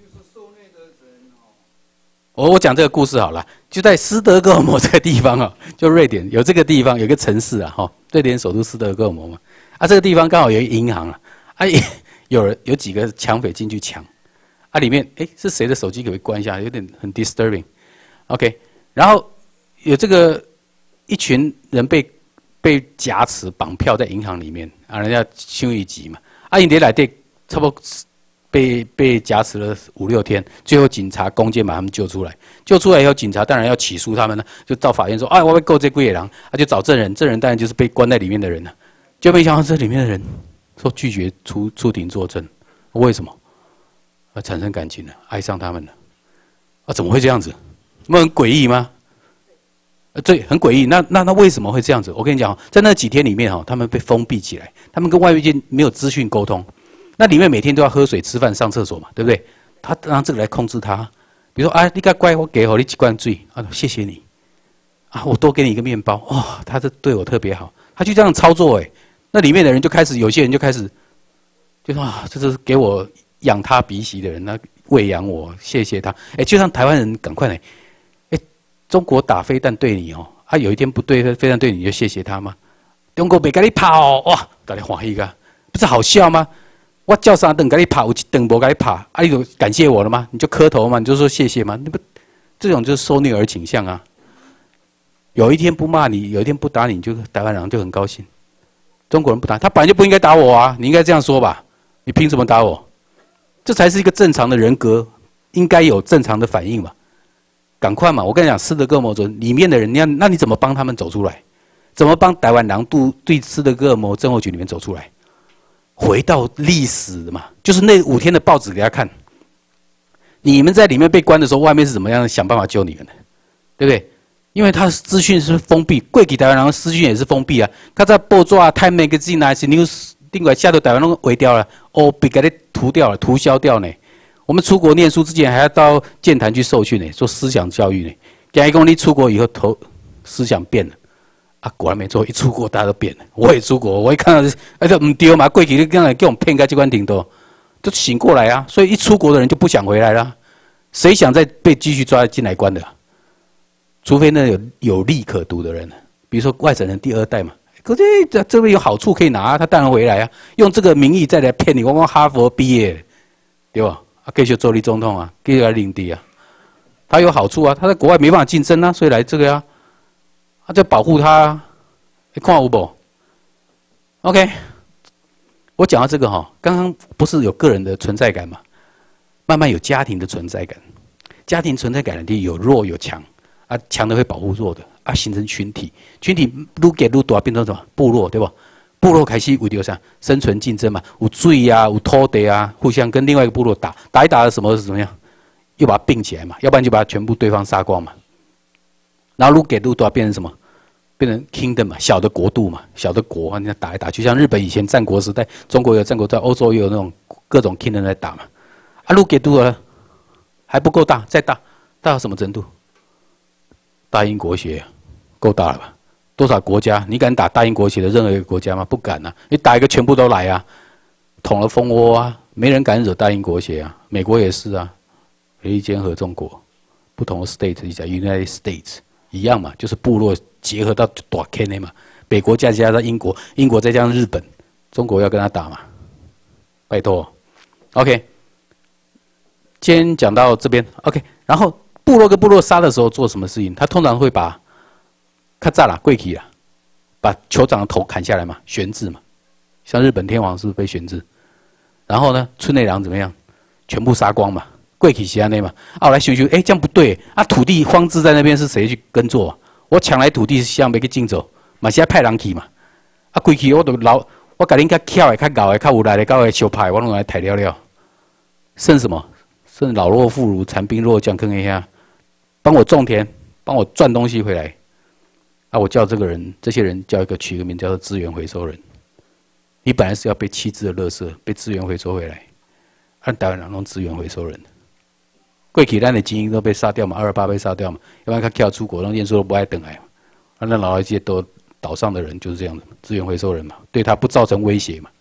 我讲这个故事好了，就在斯德哥尔摩这个地方就瑞典有这个地方有一个城市瑞典首都斯德哥尔摩嘛，这个地方刚好有一个银行有几个抢匪进去抢，里面是谁的手机可不可以关一下？有点很 disturbing。OK， 然后有这个一群人被挟持绑票在银行里面人家抢一集嘛，因在内底差不多被挟持了5、6天，最后警察攻坚把他们救出来。救出来以后，警察当然要起诉他们了，就到法院说：“我要告这几个人。”就找证人，证人当然就是被关在里面的人了。就没想到这里面的人说拒绝出庭作证，为什么？产生感情了，爱上他们了。怎么会这样子？不很诡异吗？对，很诡异。那为什么会这样子？我跟你讲，在那几天里面他们被封闭起来，他们跟外界没有资讯沟通。那里面每天都要喝水、吃饭、上厕所嘛，对不对？他让这个来控制他。比如说你该乖，我给你几罐水谢谢你我多给你一个面包他这对我特别好，他就这样操作那里面的人就开始，有些人就开始就说这是给我养他鼻息的人，那喂养我，谢谢他。就像台湾人赶快中国打飞弹对你有一天不对飞弹对你就谢谢他吗？中国没给你跑哇，大家欢喜个，不是好笑吗？我叫3顿给你跑，有1顿没给你跑你就感谢我了吗？你就磕头嘛，你就说谢谢嘛，这种就是受虐儿倾向有一天不骂你，有一天不打你，你就台湾人就很高兴。中国人不打他，本来就不应该打我你应该这样说吧？你凭什么打我？这才是一个正常的人格应该有正常的反应嘛。赶快嘛！我跟你讲，斯德哥尔摩症里面的人，那你怎么帮他们走出来？怎么帮台湾人对斯德哥尔摩症候群里面走出来？回到历史嘛，就是那5天的报纸给他看。你们在里面被关的时候，外面是怎么样想办法救你们的，对不对？因为他的资讯是封闭，过去台湾人的资讯也是封闭他在报纸Time Magazine 是 News， 另外下头台湾都围掉了，被给你涂掉了，涂销掉呢。我们出国念书之前还要到剑潭去受训做思想教育假如说你出国以后思想变了果然没错，一出国大家都变了。我也出国，我一看到这不对嘛，过去你刚才给我们骗到这款程度， 就醒过来啊。所以一出国的人就不想回来了，谁想再被继续抓进来关的？除非那有利可图的人，比如说外省人第2代嘛。可是这边有好处可以拿啊，他当然回来啊，用这个名义再来骗你。我哈佛毕业，对吧？啊，继续做你总统啊，继续来领地啊，他有好处啊，他在国外没办法竞争啊，所以来这个呀、啊，他就保护他、啊。你看有不 ？OK， 我讲到这个哈，刚刚不是有个人的存在感嘛，慢慢有家庭的存在感，家庭存在感的地有弱有强啊，强的会保护弱的。啊，形成群体，群体愈给愈大，变成什么部落，对吧？部落开始为着啥？生存竞争嘛，有水啊，有土地啊，互相跟另外一个部落打一打的什么是怎么样？又把它并起来嘛，要不然就把全部对方杀光嘛。然后愈给愈大，变成什么？变成 kingdom 嘛，小的国度嘛，小的国啊，你看打一打，就像日本以前战国时代，中国有战国，在欧洲也有那种各种 kingdom 在打嘛。啊，愈给愈大还不够大，再大到什么程度？大英国协啊。够大了吧？多少国家？你敢打大英国协的任何一个国家吗？不敢啊！你打一个全部都来啊，捅了蜂窝啊，没人敢惹大英国协啊。美国也是啊，美利坚合众国，不同的 state 一下 United States 一样嘛，就是部落结合到大 K 嘛。北国再加上英国，英国再加上日本，中国要跟他打嘛？拜托 ，OK。今天讲到这边 ，OK。然后部落跟部落杀的时候做什么事情？他通常会把咔嚓啦，跪起啦，把酋长的头砍下来嘛，悬置嘛，像日本天皇是不是被悬置？然后呢，村内郎怎么样？全部杀光嘛，跪起西安内嘛。啊，我来修修，哎，这样不对，啊，土地荒置在那边是谁去耕作啊？我抢来土地是希望要去竞走，嘛是要派人去嘛。啊，跪起我都老，我甲恁较巧的、较牛的、较有力的、较会相拍，我拢来抬了了。剩什么？剩老弱妇孺、残兵弱将，坑一下，帮我种田，帮我赚东西回来。啊，我叫这些人叫取一个名叫做资源回收人。你本来是要被弃置的垃圾，被资源回收回来。按台湾人弄资源回收人，过去咱的精英都被杀掉嘛，228被杀掉嘛，要不然他跳出国，让念书都不爱等来嘛。啊，那老一届都岛上的人就是这样的，资源回收人嘛，对他不造成威胁嘛。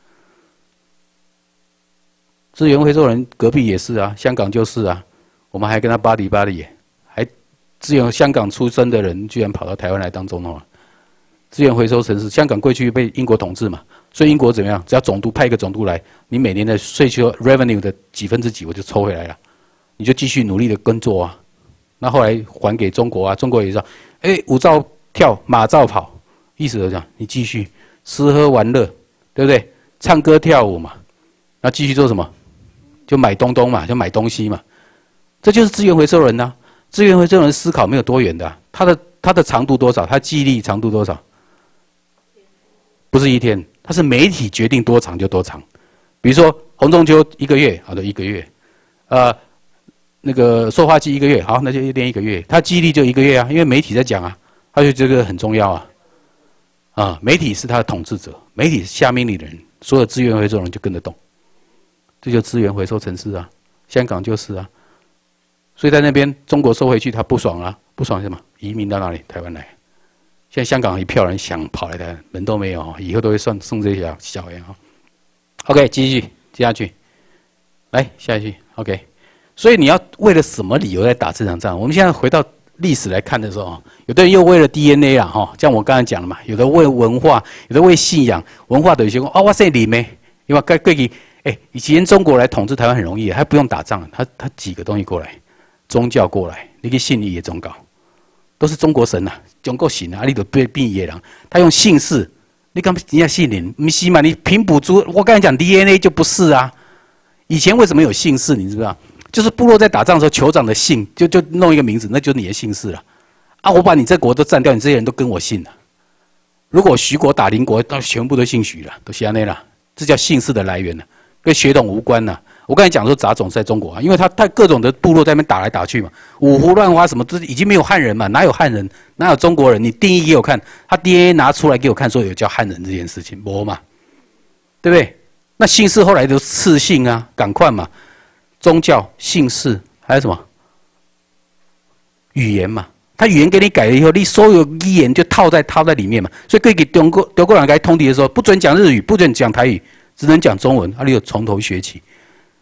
资源回收人隔壁也是啊，香港就是啊，我们还跟他巴黎耶。资源香港出生的人居然跑到台湾来当总统了。资源回收城市，香港过去被英国统治嘛，所以英国怎么样？只要总督派一个总督来，你每年的税收 revenue 的几分之几我就抽回来了，你就继续努力的耕作啊。那后来还给中国啊，中国也是，哎，舞照跳，马照跑，意思就是这样，你继续吃喝玩乐，对不对？唱歌跳舞嘛，那继续做什么？就买东东嘛，就买东西嘛，这就是资源回收人呐、啊。资源回收人思考没有多远的、啊，他的长度多少？他记忆力长度多少？不是一天，他是媒体决定多长就多长。比如说洪仲丘1个月，好的1个月，那个塑化剂1个月，好，那就练1个月。他记忆力就1个月啊，因为媒体在讲啊，他就这个很重要啊。媒体是他的统治者，媒体是下命令的人，所有资源回收人就跟得动，这就资源回收城市啊，香港就是啊。所以在那边，中国收回去，他不爽啊，不爽什么？移民到哪里？台湾来。现在香港一票人想跑来台湾，门都没有，以后都会送这些小人啊。OK， 继续接下去，来下一句 OK。所以你要为了什么理由在打这场仗？我们现在回到历史来看的时候，有的人又为了 DNA 啦，哈，像我刚才讲了嘛，有的为文化，有的为信仰，文化的有些说，哦，我这里没，因为过去，以前中国来统治台湾很容易，还不用打仗，他几个东西过来。宗教过来，你去信伊的宗教，都是中国神呐、啊，中国神啊，你都变野人。他用姓氏，你敢人家信你？不是嘛？你平埔族，我刚才讲 DNA 就不是啊。以前为什么有姓氏？你知不知道？就是部落在打仗的时候，酋长的姓就弄一个名字，那就是你的姓氏了。啊，我把你这国都占掉，你这些人都跟我姓了。如果徐国打邻国，那全部都姓徐了，都是安内了。这叫姓氏的来源了，跟血统无关了。我刚才讲说杂种是在中国啊，因为他各种的部落在那边打来打去嘛，五胡乱华什么都已经没有汉人嘛，哪有汉人，哪有中国人？你定义给我看，他 DNA 拿出来给我看，说有叫汉人这件事情，没嘛，对不对？那姓氏后来都次姓啊，赶快嘛，宗教、姓氏还有什么语言嘛？他语言给你改了以后，你所有语言就套在里面嘛，所以可以给中国人来通敌的时候，不准讲日语，不准讲台语，只能讲中文，啊，你就从头学起。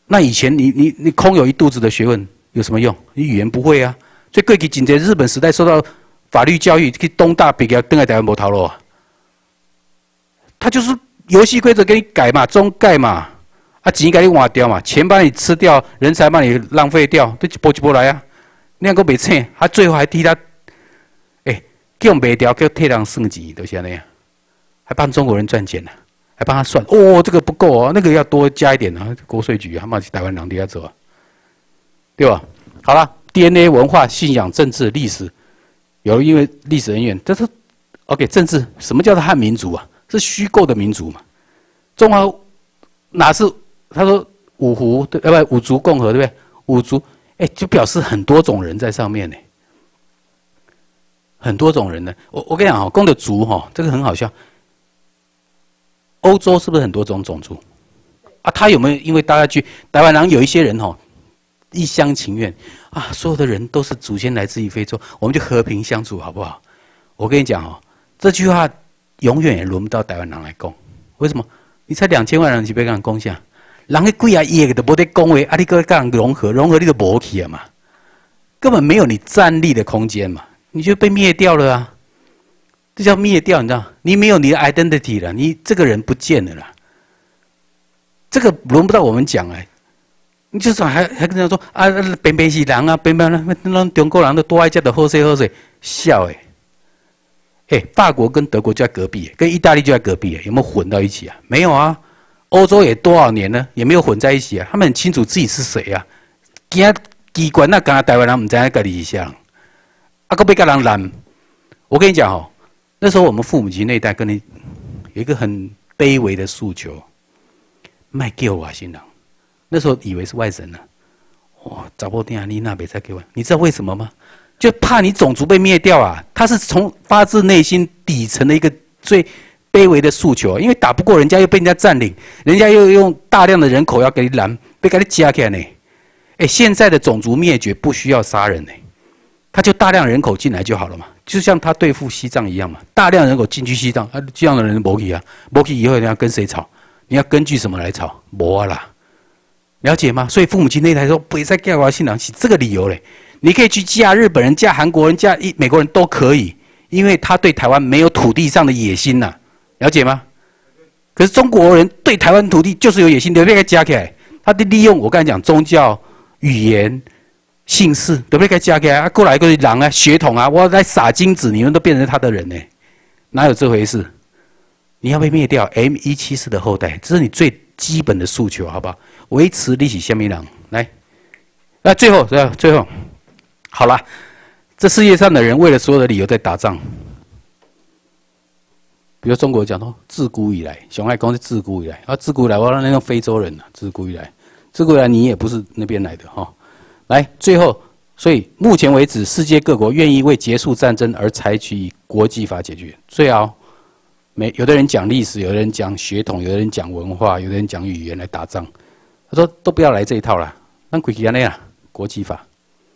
那以前你空有一肚子的学问有什么用？你语言不会啊。所以过去真在日本时代受到法律教育，去东大毕业登来台湾无头路啊。他就是游戏规则给你改嘛，中改嘛，啊钱给你花掉嘛，钱把你吃掉，人才把你浪费掉，都一波一波来啊。那样个没称，他最后还替他，叫卖掉，叫替人算钱，都是那样，还帮中国人赚钱呢、啊，还帮他算，哦，这个不够啊，那个要多加一点啊，国税局他妈是台湾人底下走啊，对吧？好了 ，DNA 文化、信仰、政治、历史，有因为历史人员，这是 OK 政治，什么叫做汉民族啊？是虚构的民族嘛？中华哪是？他说五湖对，五族共和对不对？五族，就表示很多种人在上面呢，很多种人呢。我跟你讲哈，公的族哈，这个很好笑。欧洲是不是很多种种族？啊，他有没有因为大家去台湾人有一些人哈，一厢情愿啊，所有的人都是祖先来自于非洲，我们就和平相处好不好？我跟你讲哦，这句话永远也轮不到台湾人来讲。为什么？你才2000万人，是要跟人讲啥？人迄几啊亿个都无得讲话，啊，你搁跟人融合，你就无去啊嘛，根本没有你站立的空间嘛，你就被灭掉了啊！这叫灭掉，你知道？你没有你的 identity 了，你这个人不见了啦。这个轮不到我们讲哎，你就是还跟人说啊，边边是人啊，边边那中国人都多爱食的好势好势，笑法国跟德国就在隔壁，跟意大利就在隔壁，有没有混到一起啊？没有啊。欧洲也多少年了，也没有混在一起啊。他们很清楚自己是谁啊。惊机关那刚台湾人唔知影家己是啥人，啊，搁被个人拦。我跟你讲哦，那时候我们父母亲那一代跟你有一个很卑微的诉求，卖叫外星人。那时候以为是外省呢、哇，找不定啊，你那别再给我。你知道为什么吗？就怕你种族被灭掉啊。他是从发自内心底层的一个最卑微的诉求，因为打不过人家，又被人家占领，人家又用大量的人口要给你拦，被给你加起来呢。现在的种族灭绝不需要杀人呢，他就大量人口进来就好了嘛，就像他对付西藏一样嘛，大量人口进去西藏，这样的人没去啊，没去以后你要跟谁吵？你要根据什么来吵？没啊啦，了解吗？所以父母亲那一代说不再嫁我新郎是这个理由嘞，你可以去嫁日本人、嫁韩国人、嫁美国人都可以，因为他对台湾没有土地上的野心呐。了解吗？可是中国人对台湾土地就是有野心，对不对？加起来，他的利用我刚才讲宗教、语言、姓氏，对不对？加起来啊，过来一个人啊，血统啊，我来撒金子，你们都变成他的人呢？哪有这回事？你要被灭掉 M174的后代，这是你最基本的诉求，好不好？维持历史鲜明人来，那最后，好了，这世界上的人为了所有的理由在打仗。比如中国讲说，自古以来，熊爱公是自古以来，自古以来，我让那种非洲人自古以来，你也不是那边来的哈。来，最后，所以目前为止，世界各国愿意为结束战争而采取以国际法解决。最好，有的人讲历史，有的人讲血统，有的人讲文化，有的人讲语言来打仗。他说都不要来这一套了，那鬼气那样，国际法，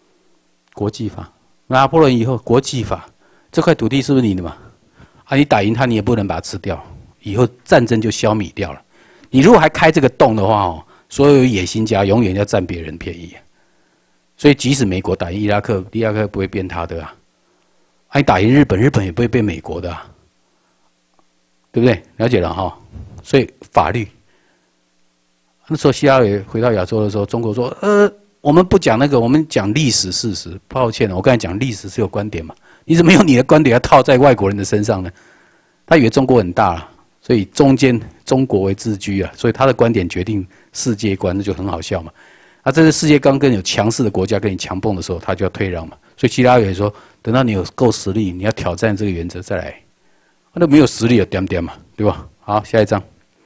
拿破仑以后，国际法，这块土地是不是你的嘛？你打赢他，你也不能把它吃掉，以后战争就消弭掉了。你如果还开这个洞的话，所有野心家永远要占别人便宜。所以即使美国打赢伊拉克，伊拉克不会变他的啊。你打赢日本，日本也不会变美国的啊，对不对？了解了哈。所以法律，那时候希拉里回到亚洲的时候，中国说，我们不讲那个，我们讲历史事实。抱歉了，我刚才讲历史是有观点嘛。你怎么用你的观点要套在外国人的身上呢？他以为中国很大了，所以中间中国为自居啊，所以他的观点决定世界观，那就很好笑嘛。这个世界刚跟有强势的国家跟你强蹦的时候，他就要退让嘛。所以希拉里说，等到你有够实力，你要挑战这个原则再来。那没有实力有点点嘛，对吧？好，下一章。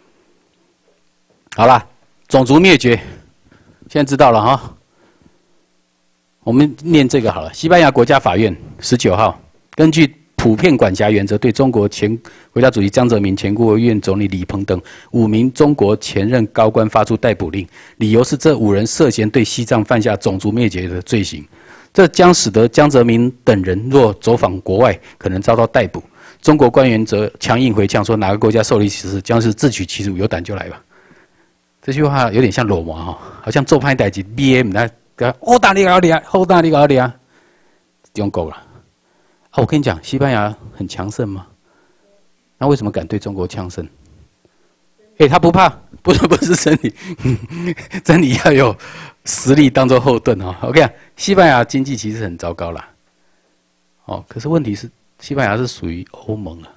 好啦，种族灭绝，现在知道了哈。我们念这个好了。西班牙国家法院19号根据普遍管辖原则，对中国前国家主席江泽民、前国务院总理李鹏等5名中国前任高官发出逮捕令，理由是这5人涉嫌对西藏犯下种族灭绝的罪行，这将使得江泽民等人若走访国外，可能遭到逮捕。中国官员则强硬回呛说，哪个国家受理此事将是自取其辱，有胆就来吧。 这句话有点像裸模哈，好像做歹代志 ，BM 那个好大力啊，好大力啊，中国了。啊，我跟你讲，西班牙很强盛吗？那为什么敢对中国强盛？他不怕，不是真理，真理要有实力当做后盾哦。OK 啊，西班牙经济其实很糟糕啦。哦，可是问题是，西班牙是属于欧盟啊，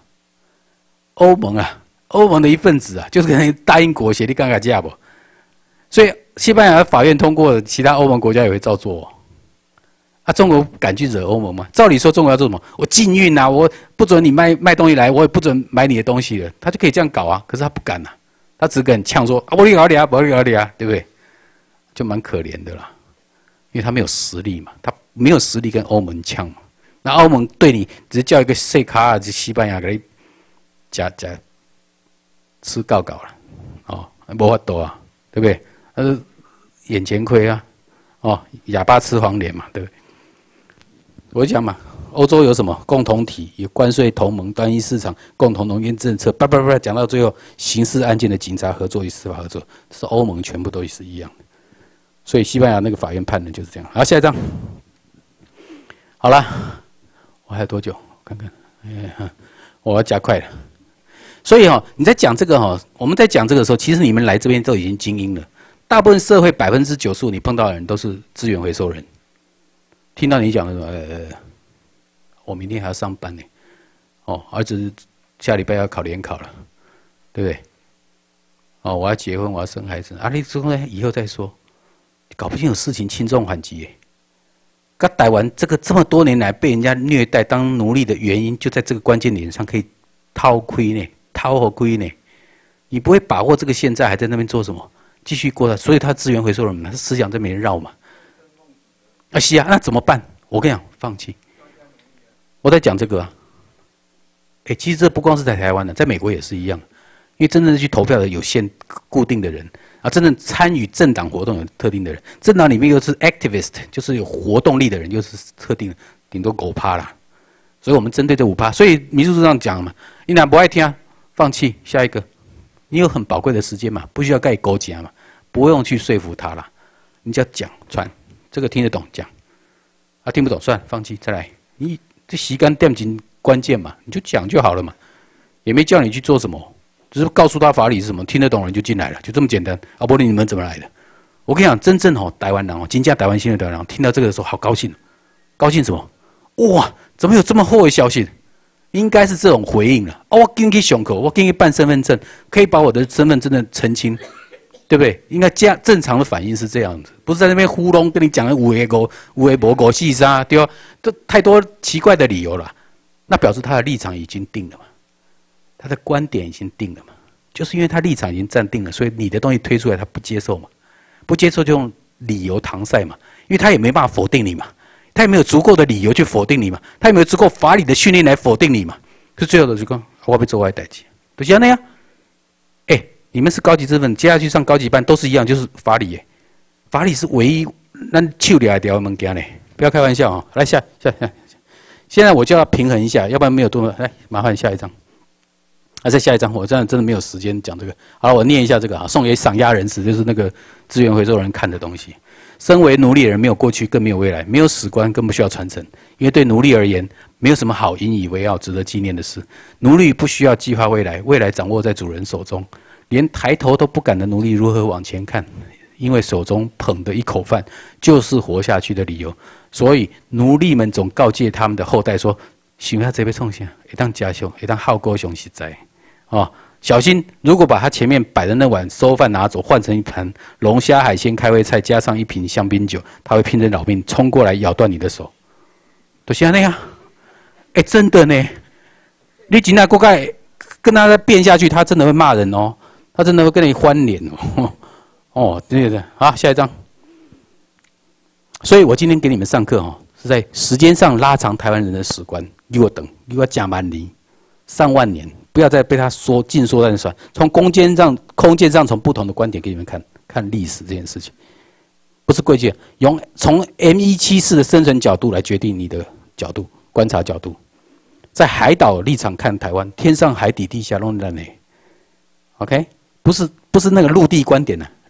欧盟的一份子啊，就是跟大英国协，你尴尬架不？所以西班牙的法院通过，其他欧盟国家也会照做哦。啊，中国敢去惹欧盟吗？照理说，中国要做什么？我禁运啊，我不准你卖东西来，我也不准买你的东西了，他就可以这样搞啊。可是他不敢啊。他只敢呛说：“啊，我你搞你啊，我你搞你啊，对不对？”就蛮可怜的啦，因为他没有实力嘛，他没有实力跟欧盟呛嘛。那欧盟对你只是叫一个塞卡尔，就西班牙给你加吃告了，哦，没法度啊，对不对？他是眼前亏啊，哦，哑巴吃黄连嘛，对不对？我讲嘛。欧洲有什么共同体？有关税同盟、单一市场、共同农业政策，讲到最后，刑事案件的警察合作与司法合作，这是欧盟全部都是一样的。所以西班牙那个法院判的就是这样。好，下一章。好了，我还有多久？看看，我要加快了。所以你在讲这个我们在讲这个时候，其实你们来这边都已经精英了。大部分社会95%你碰到的人都是资源回收人。听到你讲的说，我明天还要上班呢，儿子下礼拜要考联考了，对不对？我要结婚，我要生孩子，你说呢？以后再说，搞不清楚事情轻重缓急耶。跟台湾这么多年来被人家虐待当奴隶的原因，就在这个关键点上可以掏亏呢，掏和亏呢。你不会把握这个现在，还在那边做什么？继续过的，所以他资源回收人嘛，他思想在没人绕嘛。是啊，那怎么办？我跟你讲，放弃。我在讲这个啊，其实这不光是在台湾的，在美国也是一样，因为真正去投票的有固定的人啊，真正参与政党活动有特定的人，政党里面又是 activist， 就是有活动力的人，又是特定的，顶多5%啦。所以我们针对这5%，所以民主这样讲嘛，你哪不爱听，放弃下一个，你有很宝贵的时间嘛，不需要盖勾结嘛，不用去说服他啦，你只要讲传，这个听得懂讲，听不懂算放弃再来，你。这时间点很关键嘛，你就讲就好了嘛，也没叫你去做什么，只是告诉他法理是什么，听得懂人就进来了，就这么简单。啊，不然你们怎么来的？我跟你讲，真正台湾人真正台湾心的台湾人，听到这个的时候好高兴，高兴什么？哇，怎么有这么厚的消息？应该是这种回应了。我进去上课，我进去办身份证，可以把我的身份证的澄清，对不对？应该正常的反应是这样子，不是在那边糊弄，跟你讲的五位魔狗细沙，对吧？都太多奇怪的理由了，那表示他的立场已经定了嘛，他的观点已经定了嘛，就是因为他立场已经站定了，所以你的东西推出来他不接受嘛，不接受就用理由搪塞嘛，因为他也没办法否定你嘛，他也没有足够的理由去否定你嘛，他也没有足够法理的训练来否定你嘛，就最后的就讲我被做歪代志，就是那样。你们是高级知识分子，接下去上高级班都是一样，就是法理耶，法理是唯一咱手里来条物件呢。不要开玩笑来下。现在我就要平衡一下，要不然没有多。来，麻烦下一张。再下一张，我真的没有时间讲这个。好了，我念一下这个送给赏鸭人士，就是那个资源回收人看的东西。身为奴隶人，没有过去，更没有未来，没有史观，更不需要传承。因为对奴隶而言，没有什么好引以为傲、值得纪念的事。奴隶不需要计划未来，未来掌握在主人手中。连抬头都不敢的奴隶如何往前看？因为手中捧的一口饭就是活下去的理由。所以奴隶们总告诫他们的后代说：“想要这边冲下，一当家凶，一当好高雄实在小心！如果把他前面摆的那碗馊饭拿走，换成一盘龙虾海鲜开胃菜，加上一瓶香槟酒，他会拼着老命冲过来咬断你的手。”都像那样，真的呢！你今天过来跟他再变下去，他真的会骂人哦。他真的会跟你翻脸对的。好，下一张。所以我今天给你们上课是在时间上拉长台湾人的史观，给我等，给我加万年、上万年，不要再被他尽说乱算。从空间上从不同的观点给你们看历史这件事情，不是贵贱，从 M174的生存角度来决定你的角度、观察角度，在海岛立场看台湾，天上海底地下都在内。OK。不是那个陆地观点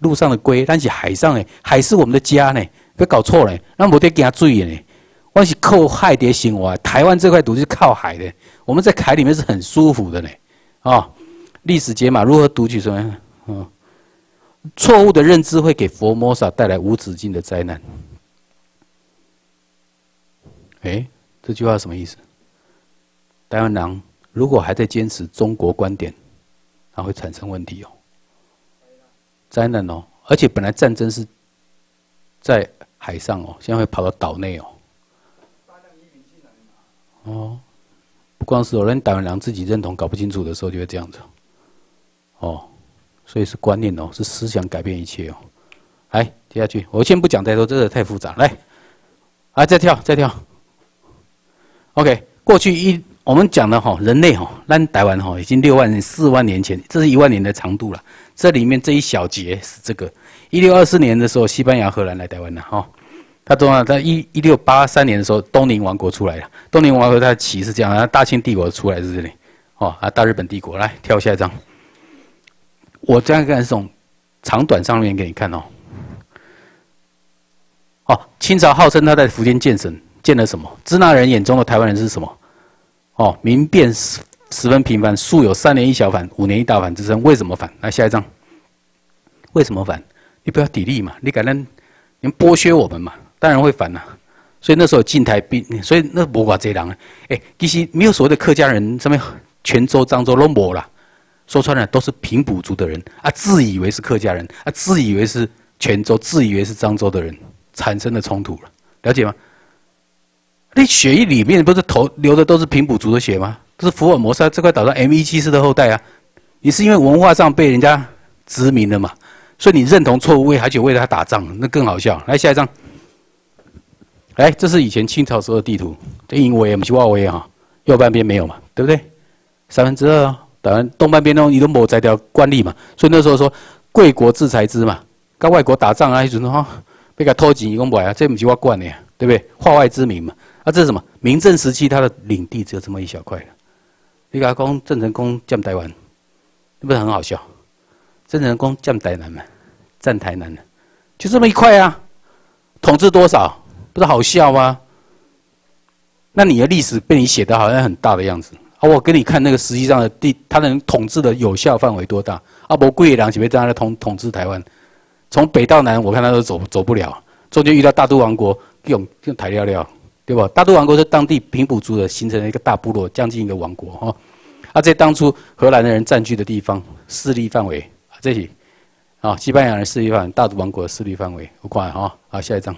陆上的龟，咱是海上的，海是我们的家呢，不要搞错了，咱无得惊水的呢。我是靠海在生活，台湾这块土地是靠海的，我们在海里面是很舒服的呢。啊，历史解码如何读取什么？错误的认知会给佛摩萨带来无止境的灾难。这句话什么意思？台湾人如果还在坚持中国观点，它会产生问题哦，灾难哦。而且本来战争是在海上哦，现在会跑到岛内哦。哦，不光是有人台湾人自己认同搞不清楚的时候就会这样子。哦，所以是观念哦，是思想改变一切哦。来，接下去我先不讲太多，这个太复杂。来，再跳。OK， 过去我们讲的人类咱台湾已经4万年前，这是1万年的长度了。这里面这一小节是这个1624年的时候，西班牙、荷兰来台湾了他1683年的时候，东宁王国出来了。东宁王国它的起是这样，大清帝国出来是这里，大日本帝国。来，跳下一张。我这样看这种长短上面给你看清朝号称他在福建建省。建了什么？支那人眼中的台湾人是什么？民变十分频繁，素有3年一小反、5年一大反之称。为什么反？来下一章。为什么反？你不要砥砺嘛，你剥削我们嘛，当然会反所以那时候禁台兵，所以那无偌济人其实没有所谓的客家人，什么泉州、漳州都没啦。说穿了都是平埔族的人自以为是客家人自以为是泉州、自以为是漳州的人，产生的冲突了，了解吗？你血液里面不是流的都是平埔族的血吗？都是福尔摩沙这块岛上 M174的后代你是因为文化上被人家殖民了嘛，所以你认同错误，还去为他打仗，那更好笑。来下一张。来，这是以前清朝时候的地图，这英维不是外维右半边没有嘛，对不对？2/3台湾东半边你都没摘掉惯例嘛，所以那时候说贵国制裁之嘛，跟外国打仗那时候被他偷钱，伊讲不这不是我管的对不对？化外之民嘛。这是什么？明郑时期，它的领地只有这么一小块了。你跟他讲郑成功占台湾，那不是很好笑？郑成功占台南嘛，占台南就这么一块统治多少？不是好笑吗？那你的历史被你写得好像很大的样子我给你看那个实际上的他能统治的有效范围多大不贵人是被这样的统治台湾，从北到南，我看他都走不了，中间遇到大都王国，用台料料。对吧？大都王国是当地平埔族的形成了一个大部落，将近一个王国在当初荷兰的人占据的地方势力范围这里西班牙人势力范围，大都王国的势力范围，我看好，下一张。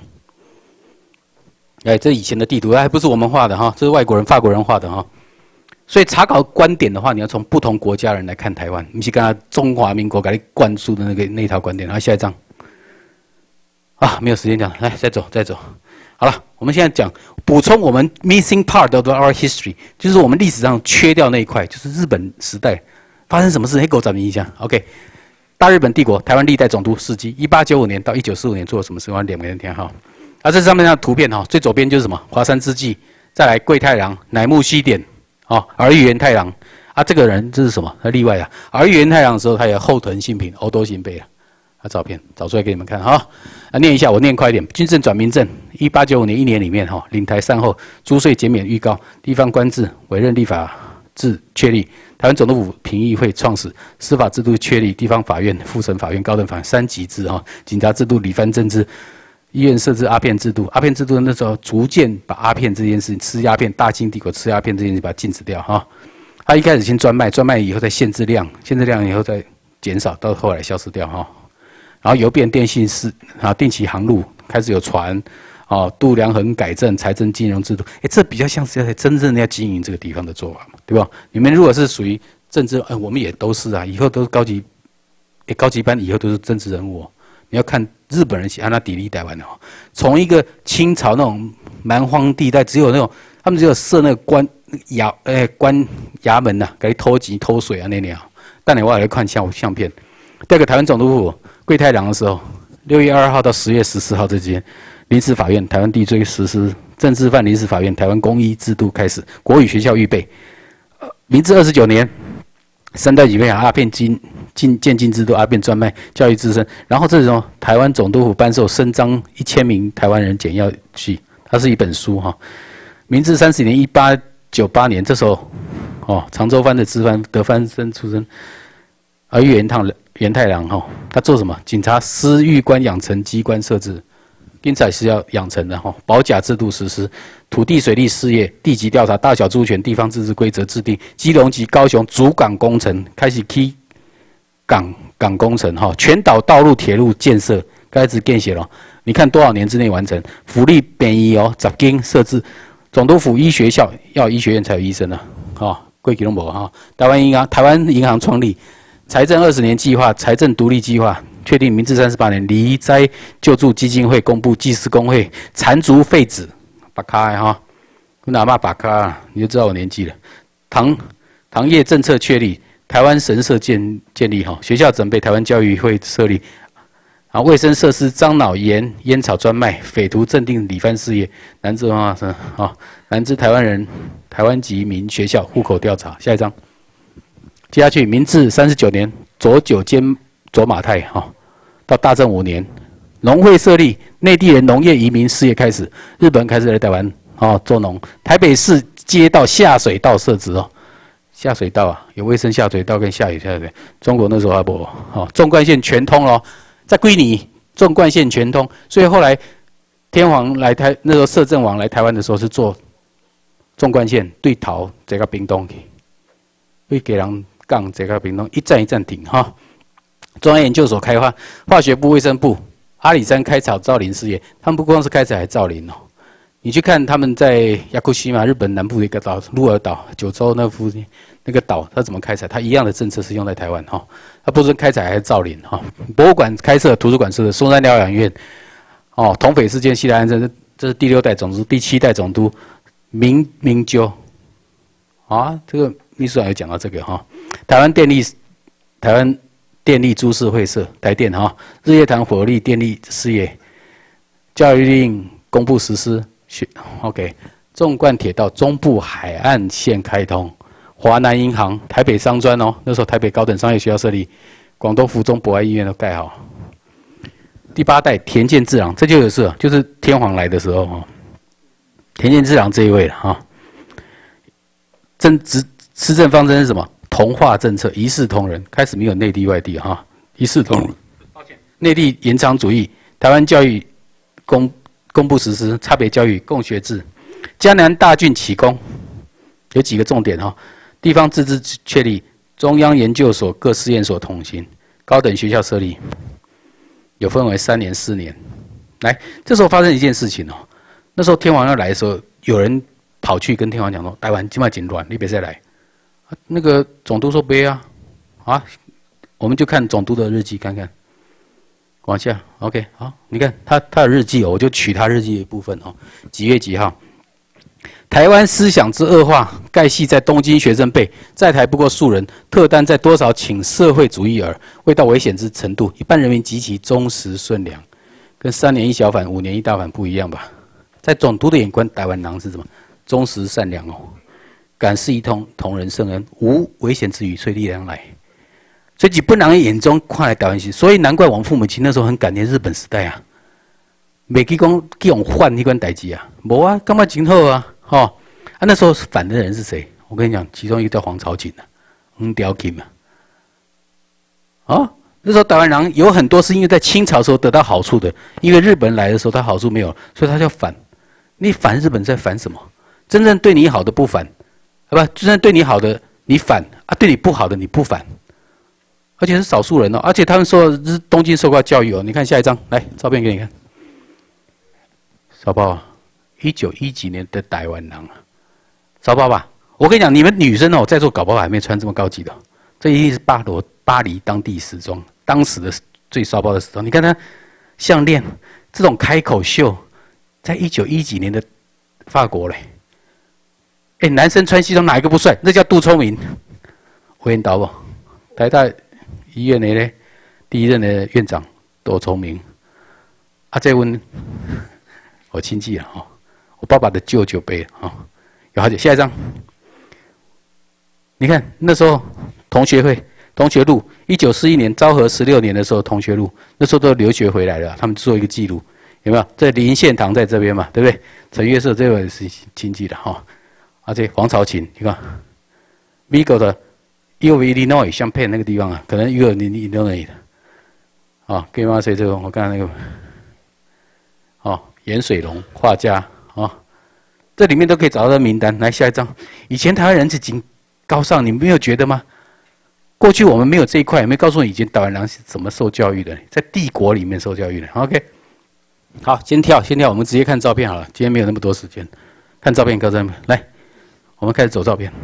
这以前的地图还不是我们画的这是外国人、法国人画的所以查考观点的话，你要从不同国家人来看台湾，不是跟他中华民国给你灌输的那套观点。下一张。没有时间讲，来再走。好了，我们现在讲补充我们 missing part of our history， 就是我们历史上缺掉那一块，就是日本时代发生什么事，给我咱们一下。OK， 大日本帝国台湾历代总督事迹，1895年到1945年做了什么事？我2个人听这上面的图片最左边就是什么？华山之际，再来桂太郎、乃木希典儿玉源太郎这个人这是什么？他例外儿玉源太郎的时候，他有后藤新平、欧多新贝照片找出来给你们看念一下，我念快一点。军政转民政，1895年1年里面领台善后，租税减免预告，地方官制委任立法制确立，台湾总督府评议会创始，司法制度确立，地方法院、复审法院、高等法院3级制警察制度、理番政治，医院设置阿片制度。阿片制度那时候逐渐把阿片这件事情，吃鸦片，大清帝国吃鸦片这件事把它禁止掉他一开始先专卖以后再限制量，以后再减少，到后来消失掉然后邮变电信是定期航路开始有船度量衡改正财政金融制度，这比较像是在真正要经营这个地方的做法嘛，对吧？你们如果是属于政治，我们也都是以后都是高级班，以后都是政治人物你要看日本人是按他砥砺台湾从一个清朝那种蛮荒地带，只有那种他们只有设那个官衙门给你偷钱偷水那样。但我也来看相片。第二个台湾总督府。桂太郎的时候，6月2号到10月14号之间，临时法院台湾地罪实施，政治犯临时法院台湾公医制度开始，国语学校预备。明治29年，3代几片阿片渐进制度、阿扁专卖、教育自身，然后这种台湾总督府颁授伸张1000名台湾人简要记，它是一本书哈。明治30年1898年，这时候长州藩的知藩德藩生出身，源太郎哈，他做什么？警察司狱官养成机关设置。因此是要养成的哈，保甲制度实施，土地水利事业、地籍调查、大小主权、地方自治规则制定，基隆及高雄主港工程开始起港工程哈，全岛道路铁路建设开始建设了。你看多少年之内完成？福利便宜10间设置，总督府医学校要医学院才有医生了哈，贵基隆无哈。台湾银行创立，财政20年计划，财政独立计划。确定明治38年，罹灾救助基金会公布祭祀工会残竹废止，把卡哈，我哪骂把卡，你就知道我年纪了。糖业政策确立，台湾神社建立哈，学校准备台湾教育会设立，啊，卫生设施樟脑盐烟草专卖，匪徒镇定理番事业，南支文化生啊，南支台湾人台湾籍民学校户口调查，下一章。接下去，明治39年，佐久间佐马太哈。到大正5年，农会设立，内地人农业移民事业开始，日本开始来台湾做农。台北市街道下水道设置下水道啊，有卫生下水道跟下水下水。中国那时候还不纵贯线全通咯，在归你纵贯线全通，所以后来天皇来那时候摄政王来台湾的时候是做纵贯线对头这个屏东去，会给人讲这个屏东一站一站停哈。中央研究所开发，化学部、卫生部、阿里山开采造林事业，他们不光是开采还造林你去看他们在雅库西马日本南部的一个岛鹿儿岛、九州那附近那个岛，它怎么开采？它一样的政策是用在台湾它不是开采还是造林博物馆开设、图书馆设的松山疗养院同匪事件西来安镇，这是第6代总督、第7代总督明鸠这个秘书长有讲到这个台湾电力株式会社台电日月潭火力电力事业，教育令公布实施，OK， 纵贯铁道中部海岸线开通，华南银行、台北商专那时候台北高等商业学校设立，广东府中博爱医院都盖好。第8代田健治郎，这就有事，就是天皇来的时候田健治郎这一位施政方针是什么？同化政策，一视同仁，开始没有内地外地一视同仁。抱歉，内地延长主义，台湾教育公布实施差别教育共学制，江南大郡起工，有几个重点地方自治确立，中央研究所各试验所统行，高等学校设立，有分为3年、4年。来，这时候发生一件事情那时候天皇要来的时候，有人跑去跟天皇讲说，台湾今麦真乱，你别再来。那个总督说不要我们就看总督的日记看看，往下 ，OK， 好，你看他的日记我就取他日记的一部分几月几号？台湾思想之恶化，盖系在东京学生辈，在台不过数人，特单在多少请社会主义耳，未到危险之程度，一般人民极其忠实顺良，跟3年一小反、5年一大反不一样吧？在总督的眼光，台湾人是什么？忠实善良感事一通，同仁圣恩，无危险之余，随力量来。所以日本人眼中看来台湾是，所以难怪王父母亲那时候很感念日本时代袂去讲去用换那款代志无干嘛真好那时候反的人是谁？我跟你讲，其中一个叫黄朝锦黄条金那时候台湾人有很多是因为在清朝时候得到好处的，因为日本人来的时候他好处没有，所以他叫反。你反日本在反什么？真正对你好的不反。真正对你好的你反对你不好的你不反，而且是少数人而且他们说是东京受过教育你看下一张，来照片给你看，少报1910几年的台湾人少报吧？我跟你讲，你们女生在座搞不好还没穿这么高级的，这一定是巴黎当地时装，当时的最骚包的时装。你看它项链这种开口秀，在1910几年的法国嘞。男生穿西装哪一个不帅？那叫杜聪明。我引导不？台大医院的第1任的院长杜聪明。这问我亲戚我爸爸的舅舅辈有好久。下一张，你看那时候同学会、同学录 1941年昭和16年的时候，同学录那时候都留学回来了，他们做一个记录，有没有？这林献堂在这边嘛，对不对？陈月社这位是亲戚的哈，啊，这黄朝琴，你看，美国的 U of Illinois 香片那个地方啊，可能 U of Illinois 的，啊，跟嘛谁这个我刚才那个，哦，颜水龙画家啊，这里面都可以找到名单。来下一张，以前台湾人是挺高尚，你没有觉得吗？过去我们没有这一块，没告诉你以前台湾人是怎么受教育的，在帝国里面受教育的。OK， 好，先跳，我们直接看照片好了，今天没有那么多时间，看照片，各位来，我们开始走照片。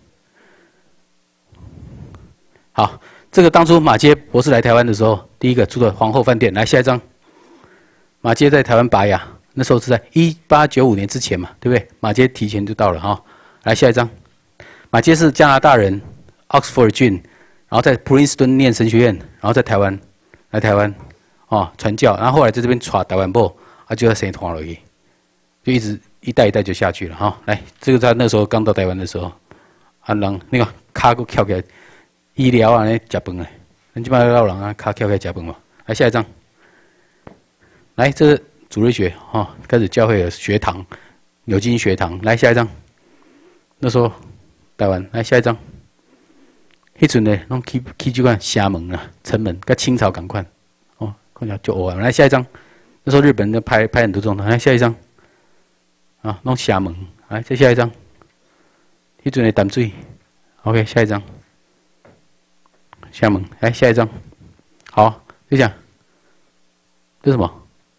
好，这个当初马偕博士来台湾的时候，第一个住的皇后饭店。来下一张，马偕在台湾拔牙，那时候是在1895年之前嘛，对不对？马偕提前就到了哈。来下一张，马偕是加拿大人 ，Oxford 郡，然后在 Princeton 念神学院，然后在台湾来台湾哦传教，然后后来在这边传台湾报，啊就在生团而已，就一直一代一代就下去了哈。来，这个他那时候刚到台湾的时候，啊人那个卡都翘起来。医疗啊，那食饭啊，咱即摆老人啊，卡翘起来食饭嘛。来下一张，来，这是主日学哈、哦，开始教会的学堂，牛津学堂。来下一张，那时候台湾，来下一张，迄阵呢，拢去这款厦门啊、城门，跟清朝同款哦，看起来就欧啊。来下一张，那时候日本人拍很多这种的。来下一张，啊，弄厦门。来再下一张，迄阵的淡水。OK， 下一张。厦门，来下一张，好，就这样，这是什么？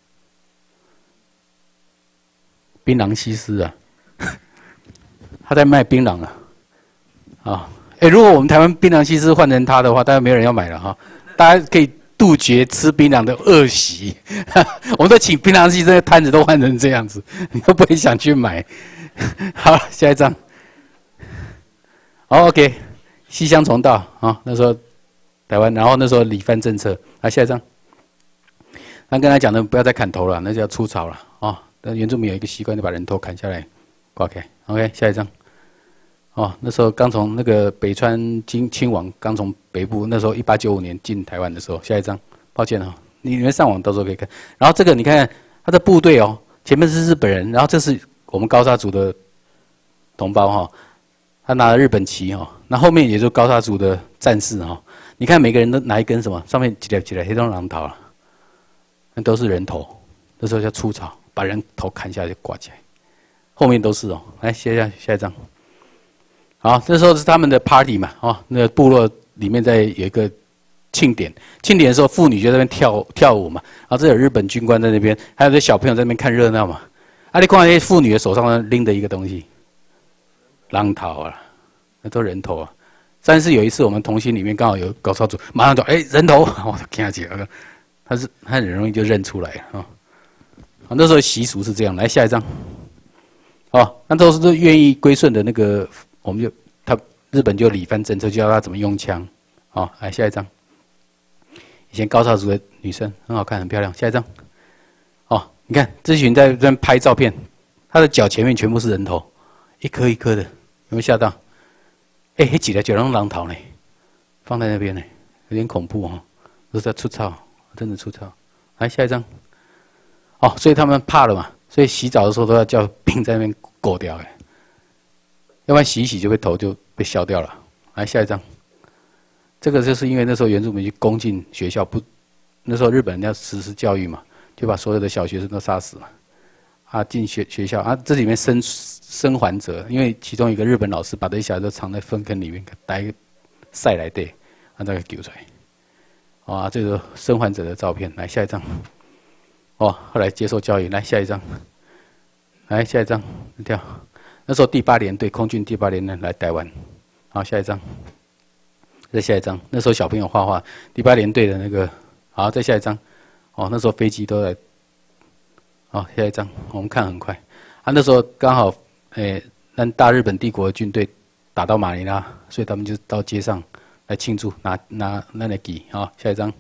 槟榔西施啊，他在卖槟榔啊，啊，如果我们台湾槟榔西施换成他的话，大概没有人要买了哈，大家可以杜绝吃槟榔的恶习，我们都请槟榔西施的摊子都换成这样子，你都不会想去买。好，下一张，好 ，OK， 西乡重道啊，那时候。台湾，然后那时候理番政策，来下一张。他跟他讲的不要再砍头了，那叫出草了哦。但原住民有一个习惯，就把人头砍下来挂开。OK， 下一张。哦，那时候刚从那个北川亲王刚从北部，那时候1895年进台湾的时候，下一张。抱歉啊，你们上网到时候可以看。然后这个你看看他的部队哦，前面是日本人，然后这是我们高沙族的同胞哈、哦，他拿了日本旗哈、哦，那后面也就高沙族的战士哈、哦。你看每个人都拿一根什么，上面起来，黑中狼头了，那都是人头，那时候叫出草，把人头砍下来就挂起来，后面都是哦。来下一张，好，这时候是他们的 party 嘛，哦，那个部落里面在有一个庆典，庆典的时候妇女就在那边跳舞嘛，然后这有日本军官在那边，还有这小朋友在那边看热闹嘛。啊，你看那些妇女的手上拎着一个东西，狼头啊，那都人头啊。但是有一次我们同心里面刚好有高超组，马上就人头，我惊起来了，他很容易就认出来啊。哦，那时候习俗是这样。来下一张，哦，那都是愿意归顺的那个，我们就日本就理番政策，教他怎么用枪。哦，来下一张，以前高超组的女生很好看，很漂亮。下一张，哦，你看这群在这边拍照片，她的脚前面全部是人头，一颗一颗的，有没有吓到？那几个就让狼逃呢，放在那边呢，有点恐怖哦，都是在出草，真的出草。来下一张，哦，所以他们怕了嘛，所以洗澡的时候都要叫兵在那边裹掉哎，要不然洗一洗就被头就被削掉了。来下一张，这个就是因为那时候原住民去攻进学校，不，那时候日本人要实施教育嘛，就把所有的小学生都杀死了，啊，进学校啊，这里面生还者，因为其中一个日本老师把这些小孩都藏在粪坑里面，带晒来的，啊，再给救出来。哇，这个生还者的照片，来下一张。哦，后来接受教育，来下一张。来下一张，跳。那时候第8联队空军第8联队来台湾，好，下一张。再下一张，那时候小朋友画画，第8联队的那个，好，再下一张。哦，那时候飞机都来。好，下一张，我们看很快。啊，那时候刚好。让大日本帝国的军队打到马尼拉，所以他们就到街上来庆祝，拿那个旗啊。下一张，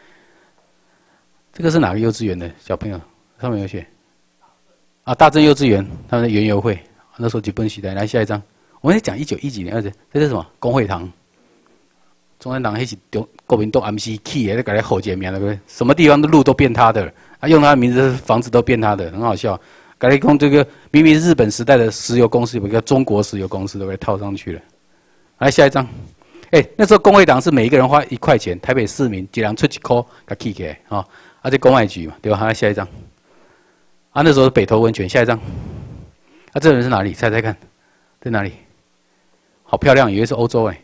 这个是哪个幼稚园的小朋友？上面有写啊，大正幼稚园他们的园游会，那时候日本时代。来下一张，我们在讲1910几年，这是什么？公会堂， 中山党那是国民党暗时起的，给他吼解名了，对不对？什么地方的路都变他的，啊，用他的名字，房子都变他的，很好笑。给他用这个明明日本时代的石油公司，有一个中国石油公司都给套上去了。来下一张，那时候公会党是每一个人花1块钱，台北市民一人出1块，给起起来啊，这公安局嘛，对吧？来下一张，那时候北投温泉，下一张，这人是哪里？猜猜看，在哪里？好漂亮，以为是欧洲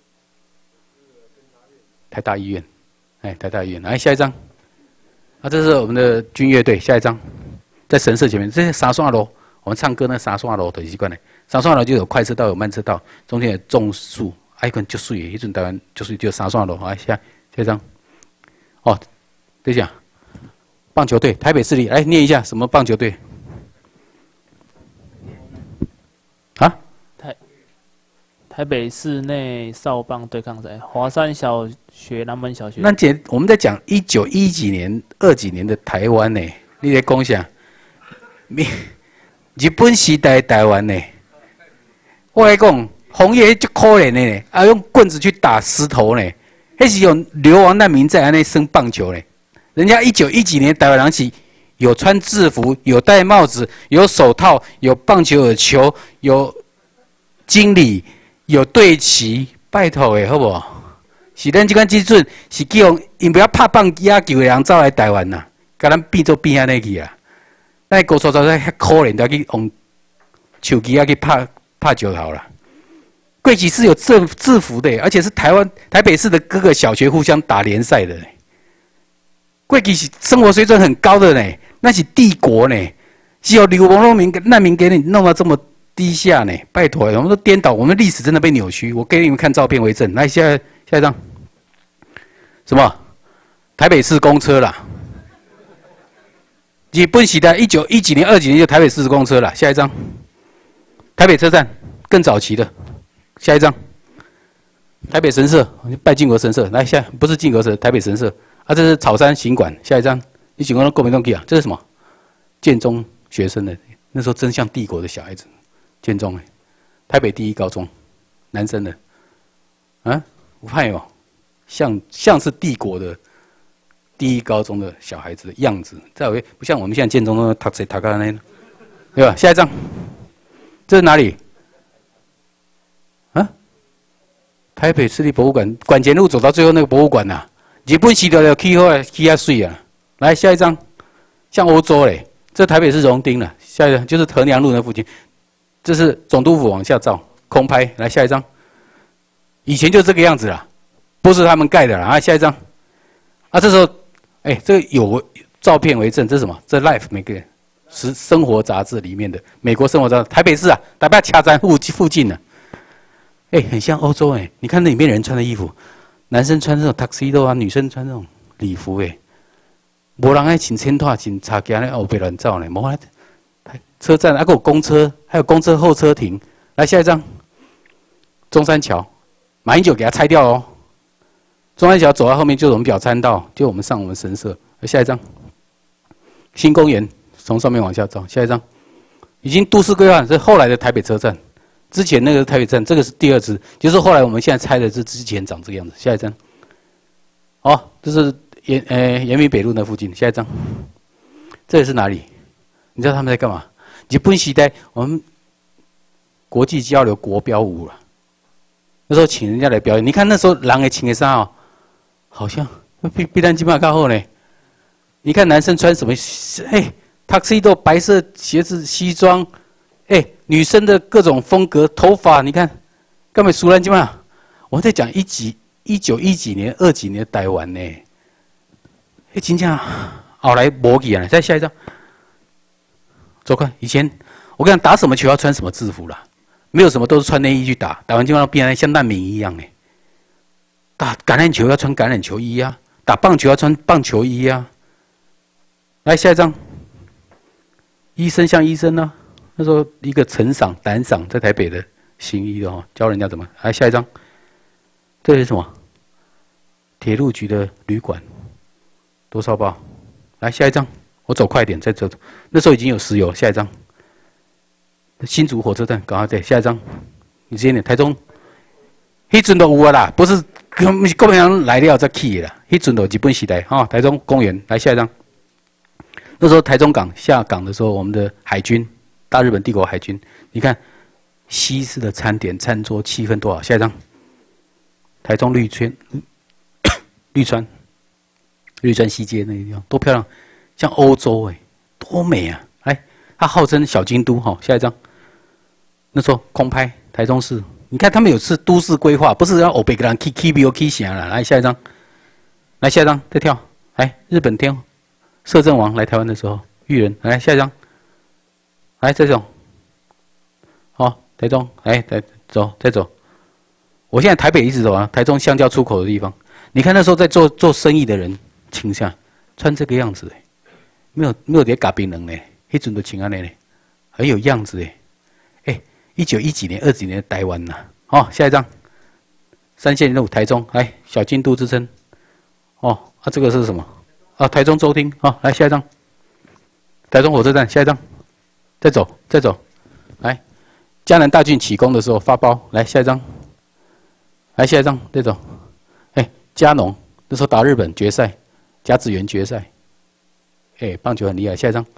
台大医院，台大医院。来下一张，这是我们的军乐队，下一张。在神社前面，这些三线路，我们唱歌那三线路的习惯呢。三线路就有快车道，有慢车道，中间有种树，一根就水，一阵台湾就水就三线路。好，下一张。等一下，棒球队，台北市立，来念一下什么棒球队？啊？ 台北市内少棒对抗赛，华山小学、南门小学。 那我们在讲1910几年、20几年的台湾呢，你在讲啥？日本时代的台湾呢？我来讲，红叶就可怜的呢，用棍子去打石头呢，那是有流亡难民在安内生棒球呢。人家1910几年台湾人是有穿制服、有戴帽子、有手套、有棒球有球、有经理、有队旗，拜托的好不好？是咱这款基准是叫因不要拍棒野球的人走来台湾呐，甲咱变做变安尼去啊！咱高速走在遐可怜，都要去用手机去拍球头啦。贵旗是有制服的，而且是台北市的各个小学互相打联赛的。贵旗是生活水准很高的呢，那是帝国呢，是有流亡难民给你弄到这么低下呢？拜托，我们都颠倒，我们历史真的被扭曲。我给你们看照片为证。来，下一张，什么？台北市公车啦。日本时代1910几年、20几年就台北市公车了。下一张，台北车站更早期的。下一张，台北神社，拜靖国神社。来不是靖国神，台北神社。这是草山行馆。下一张，你喜欢国民党去啊？这是什么？建中学生的，那时候真像帝国的小孩子。建中台北第1高中，男生的，我看有，像是帝国的。第1高中的小孩子的样子，再有不像我们现在建中都读那，对吧？下一张，这是哪里？台北市立博物馆，馆前路走到最后那个博物馆呐，日本时代的气候起啊水啊。来下一张，像欧洲嘞，这台北是荣町了。下一张就是衡阳路那附近，这是总督府往下照空拍。来下一张，以前就这个样子啦，不是他们盖的啦。下一张，这时候。这个有照片为证，这是什么？这 Life 每个生活杂志里面的美国生活杂志，台北市啊，台北车站附近呢。很像欧洲你看那里面人穿的衣服，男生穿这种 tuxedo 啊，女生穿这种礼服没人爱穿衬拖、穿插肩的后边乱走呢。没啊，车站还有公车，还有公车候车亭。来下一张，中山桥，马英九给他拆掉哦。中山桥走到后面就是我们表参道，就我们上我们神社。下一张，新公园从上面往下照。下一张，已经都市规划，是后来的台北车站。之前那个台北站，这个是第2次，就是后来我们现在拆的是之前长这个样子。下一张，这是延平北路那附近。下一张，这里是哪里？你知道他们在干嘛？日本时代我们国际交流国标舞了，那时候请人家来表演。你看那时候人的穿的衫好像比咱今嘛较好呢。你看男生穿什么？tuxedo 白色鞋子、西装，女生的各种风格、头发，你看，根本输咱今嘛。我在讲1910几年、20几年的台湾呢，真正后来无去啊。再下一张，走开。以前我跟你讲，打什么球要穿什么制服啦，没有什么都是穿内衣去打，打完基本上变得像难民一样打橄榄球要穿橄榄球衣啊，打棒球要穿棒球衣啊。来下一张，医生像医生呢、那时候一个陈赏、胆赏在台北的行医的教人家怎么。来下一张，这是什么？铁路局的旅馆，多少包？来下一张，我走快点，再走。那时候已经有石油。下一张，新竹火车站，赶快对，下一张。你直接点台中迄阵都有啊啦，不是国民党来了再去的啦。迄阵都日本时代哈，台中公园来下一张。那时候台中港下港的时候，我们的海军，大日本帝国海军，你看西式的餐点、餐桌，气氛多好。下一张，台中绿川西街那个地方多漂亮，像欧洲多美啊！来，它号称小京都哈。下一张，那时候空拍台中市，你看他们有次都市规划，不是要欧北个人 K 型了。来下一张，来下一张再跳，来日本天摄政王来台湾的时候，裕仁来下一张，来这种，好台中来走再走，我现在台北一直走啊，台中橡胶出口的地方，你看那时候在做生意的人，倾向穿这个样子没有点嘎冰冷呢，迄阵都穿安尼呢，很有样子1910几年、20几年的台湾呐，下一张，三线路台中来小京都之称，这个是什么？台中州厅来下一张，台中火车站下一张，再走，来嘉南大郡起工的时候发包，来下一张，来下一张再走，嘉农那时候打日本决赛，甲子园决赛，棒球很厉害，下一张，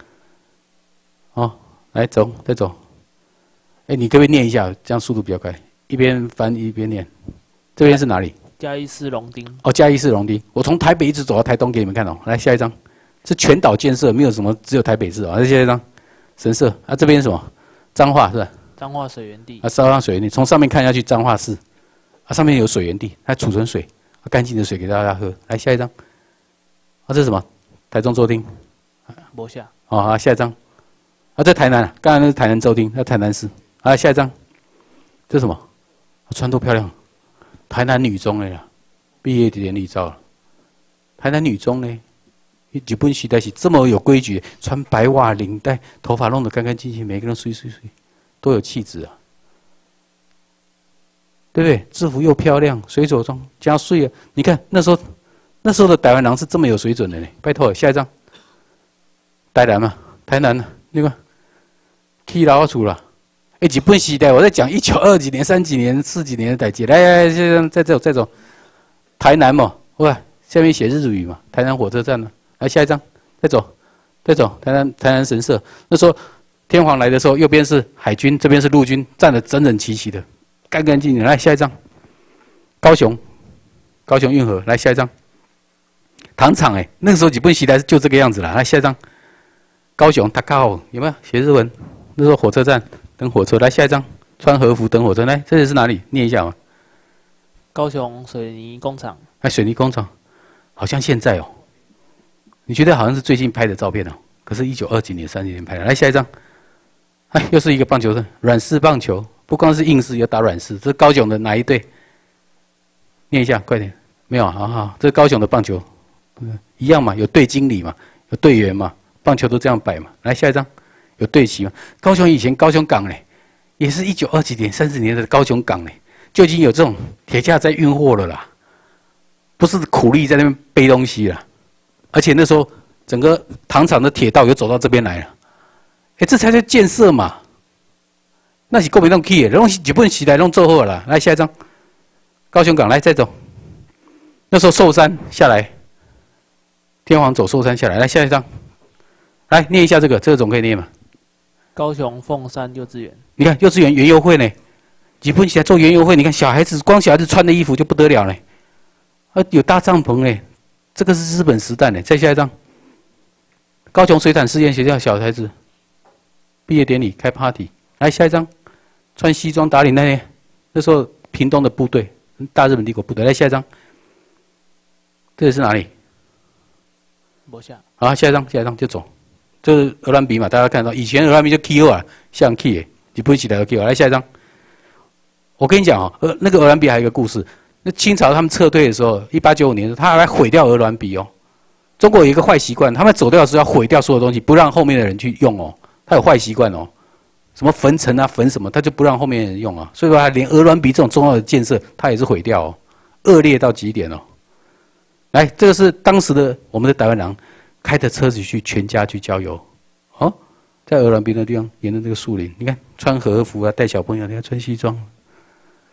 来走再走，你可不可以念一下？这样速度比较快，一边翻一边念，这边是哪里？ 嘉义市龙町。 嘉义市龙町，我从台北一直走到台东给你们看来下一张，是全岛建设，没有什么，只有台北市来下一张，神社这边是什么？彰化是吧？ 彰化水源地。 彰化水源地，从上面看下去，彰化市，上面有水源地，它储存水，干净的水给大家喝。来下一张，这是什么？台中州厅。 没下。 下一张，这台南，刚才那是台南州厅，那台南市。下一张，这是什么？穿多漂亮！台南女中的啦，毕业典礼照了。台南女中呢，日本时代是这么有规矩，穿白袜、领带，头发弄得干干净净，每个人水，多有气质啊，对不对？制服又漂亮，水手装加税啊！你看那时候的台湾人是这么有水准的呢。拜托，下一张，台南嘛，台南啊，那个去老厝了。日本时代，我在讲1920几年、3几年、4几年的代际。来，再走，台南嘛，哇，下面写日语嘛，台南火车站呢。来下一张，再走，台南神社。那时候天皇来的时候，右边是海军，这边是陆军，站得整整齐齐的，干干净净。来下一张，高雄运河。来下一张，糖厂那个时候日本时代就这个样子了。来下一张，高雄高有没有写日文？那时候火车站。等火车，来下一张，穿和服等火车，来，这里是哪里？念一下嘛。 高雄水泥工厂。 水泥工厂，好像现在你觉得好像是最近拍的照片可是1920几年、30年拍的。来下一张，又是一个棒球队，软式棒球，不光是硬式，要打软式。这是高雄的哪一队？念一下，快点。没有好，这是高雄的棒球，一样嘛，有队经理嘛，有队员嘛，棒球都这样摆嘛。来下一张。有对齐吗？高雄以前高雄港也是1920几年、30年的高雄港就已经有这种铁架在运货了啦，不是苦力在那边背东西了。而且那时候整个糖厂的铁道有走到这边来了，这才叫建设嘛。那是国民党去的，拢是日本时代拢做好了。来下一张，高雄港来再走。那时候寿山下来，天皇走寿山下来，来下一张，来念一下这个总可以念嘛。 高雄凤山幼稚园， 你看幼稚园园游会日本起来做园游会，你看光小孩子穿的衣服就不得了有搭帐篷这个是日本时代再下一张，高雄水产试验学校小孩子毕业典礼开 party， 来下一张，穿西装打领带那时候屏东的部队，大日本帝国部队，来下一张，这里是哪里？ 没下。 下一张就走。这是鹅銮鼻嘛，大家看到以前鹅銮鼻就 K.O. 啊，像 K 你不会起来的 K.O. 来下一张，我跟你讲那个鹅銮鼻还有一个故事。那清朝他们撤退的时候，1895年的时候，他还来毁掉鹅銮鼻中国有一个坏习惯，他们走掉的时候要毁掉所有东西，不让后面的人去用他有坏习惯什么坟城啊、坟什么，他就不让后面的人用所以说他连鹅銮鼻这种重要的建设，他也是毁掉恶劣到极点来，这个是当时的我们的台湾人。开着车子去全家去郊游，在鹅銮鼻的地方，沿着这个树林，你看穿和服啊，带小朋友，你看穿西装，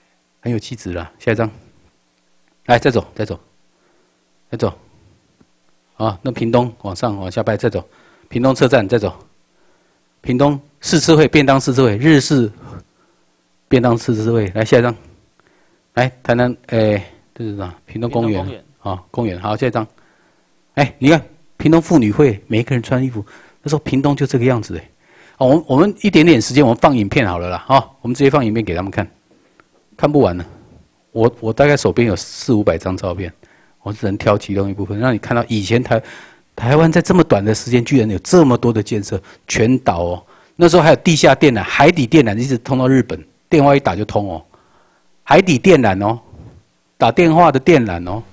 很有气质啦。下一张，来再走，再走，再走。啊，那屏东往上往下拍，再走。屏东车站再走。屏东试吃会便当试吃会，日式便当试吃会。来下一张，来台南这是什么？屏东公园啊，公园。好，下一张。你看屏东妇女会，每一个人穿衣服，那时候屏东就这个样子哎。我们一点点时间，我们放影片好了啦，我们直接放影片给他们看，看不完了。我大概手边有400-500张照片，我只能挑其中一部分，让你看到以前台湾在这么短的时间，居然有这么多的建设，全岛哦。那时候还有地下电缆、海底电缆，一直通到日本，电话一打就通哦。海底电缆哦，打电话的电缆哦。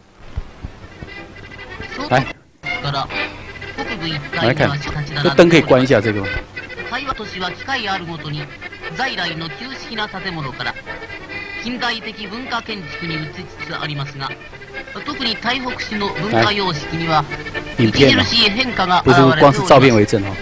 来看，这灯可以关一下这个吗？ 台湾都市は機会あるごとに在来の旧式な建物から近代的文化建築に移りつつありますが、特に台北市の文化様式には著しい変化が現れております。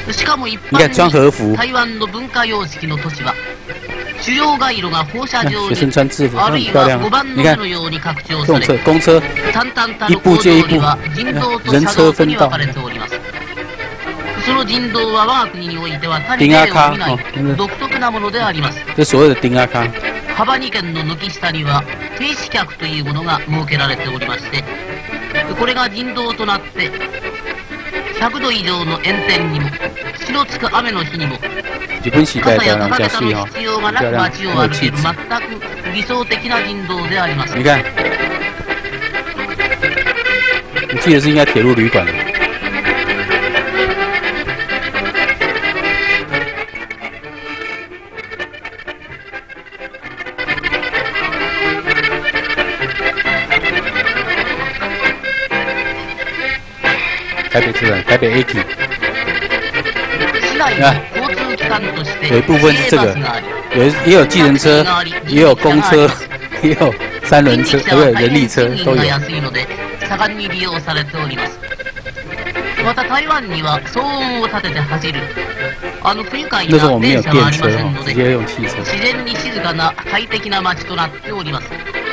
しかも一般に台湾の文化様式の都市は主要街路が放射状にあるいは5番の目のように拡張され、淡々たる構造には人道と車道に分かれております。その人道は我が国においては他に例を見ない独特なものであります。幅2軒の軒下には停止脚というものが設けられておりまして、これが人道となって100度以上の炎天にも血のつく雨の日にも傘や高桁の必要がなく街を歩ける全く理想的な人道であります。 你看，我记得是应该铁路旅馆的。台北车站，台北 AT。有一部分是这个，也有计程车，也有公车，也有3轮车，也有人力车，都有。 また台湾には騒音を立てて走る不愉快な電車はありませんので、自然に静かな快適な街となっております。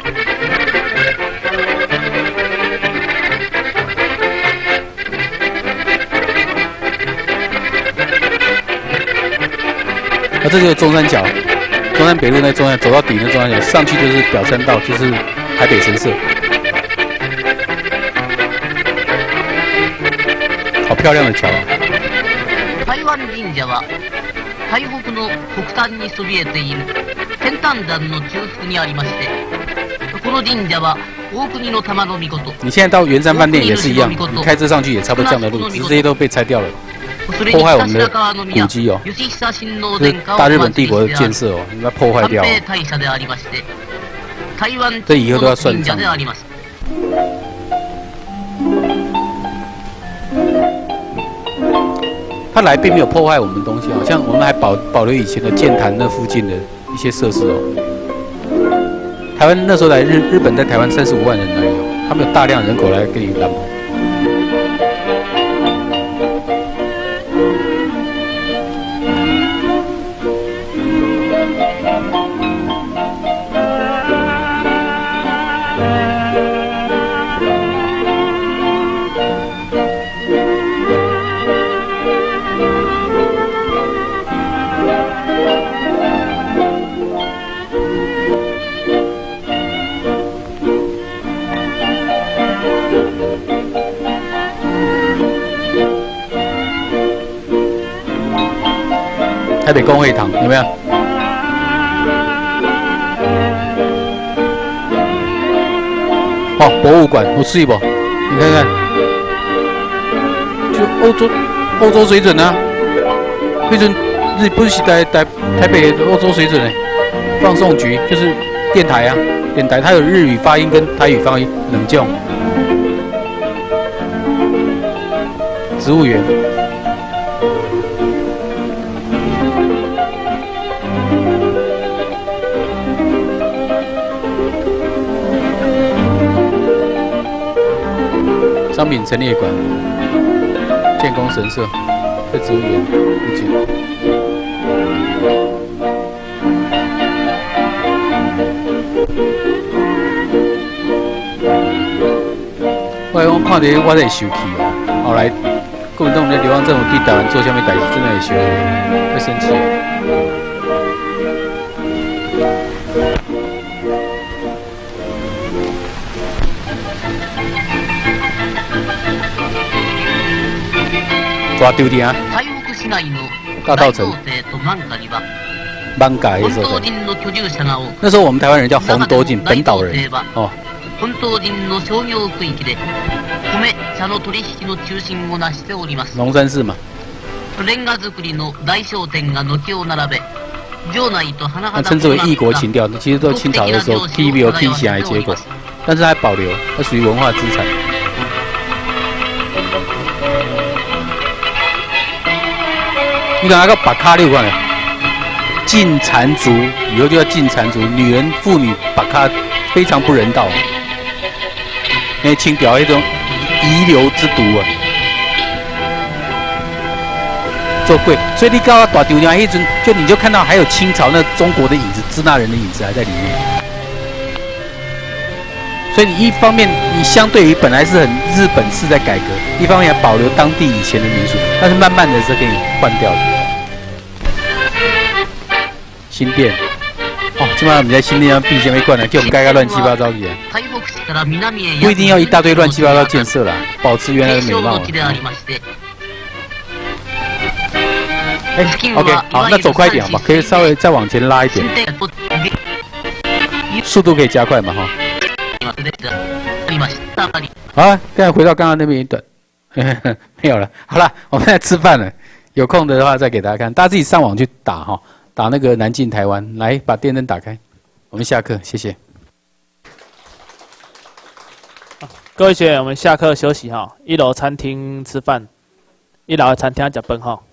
这就是中山桥，中山北路那中山，走到底那中山桥，上去就是表参道，就是台北神社。好漂亮的桥啊！ 台湾神社は台北の北端にそびえている天壇山の中腹にありまして、この神社は大国の玉の御事。 你现在到圆山饭店也是一样，你开车上去也差不多这样的路，只是这些都被拆掉了。破坏我们的古迹哦，就是大日本帝国的建设哦，应该破坏掉。这以后都要算账。他来并没有破坏我们东西哦，像我们还保留以前的剑潭那附近的一些设施哦。台湾那时候来日本在台湾35万人而已哦，他们有大量人口来跟你南浦。台北公会堂有没有？哦，博物馆，我试一波，你看看，就欧洲水准啊，水准不是台北的欧洲水准哎，放送局就是电台啊，电台它有日语发音跟台语发音两种，植物园。商品陈列馆、建功神社在植物园附近。 我看到我在生气哦。后来国民党的流亡政府对台湾做什么代志，真的会生会生气。抓丢的啊！大稻埕。曼嘎的时候，那时候我们台湾人叫红豆井本岛人哦。本島人の商業区域で米、茶の取引の中心を成しております。農山市嘛。レンガ造りの大商店が軒を並べ、城内と花形。称之为异国情调，其实都清朝的时候批没有批起来的结果，但是还保留，它属于文化资产。你看那个把卡六看了，禁缠足，以后就要禁缠足，女人、妇女把卡非常不人道。那清朝那种遗留之毒啊，做贵，所以你到大丢娘那阵，你就看到还有清朝那中国的影子、支那人的影子还在里面。所以你一方面你相对于本来是很日本式在改革，一方面还保留当地以前的民俗，但是慢慢的是可以换掉的。新店。哦，基本上你在新店要避前面灌了，就我们盖个乱七八糟的。不一定要一大堆乱七八糟建设啦，保持原来的美貌。OK， 好，那走快一点好吧，可以稍微再往前拉一点，速度可以加快嘛哈。好了，现在回到刚刚那边一段，没有了。好了，我们在吃饭了，有空的话再给大家看，大家自己上网去打哈。打那个南进台湾，来把电灯打开，我们下课，谢谢。 各位学员，我们下课休息哈，1楼餐厅吃饭，1楼餐厅吃饭哈。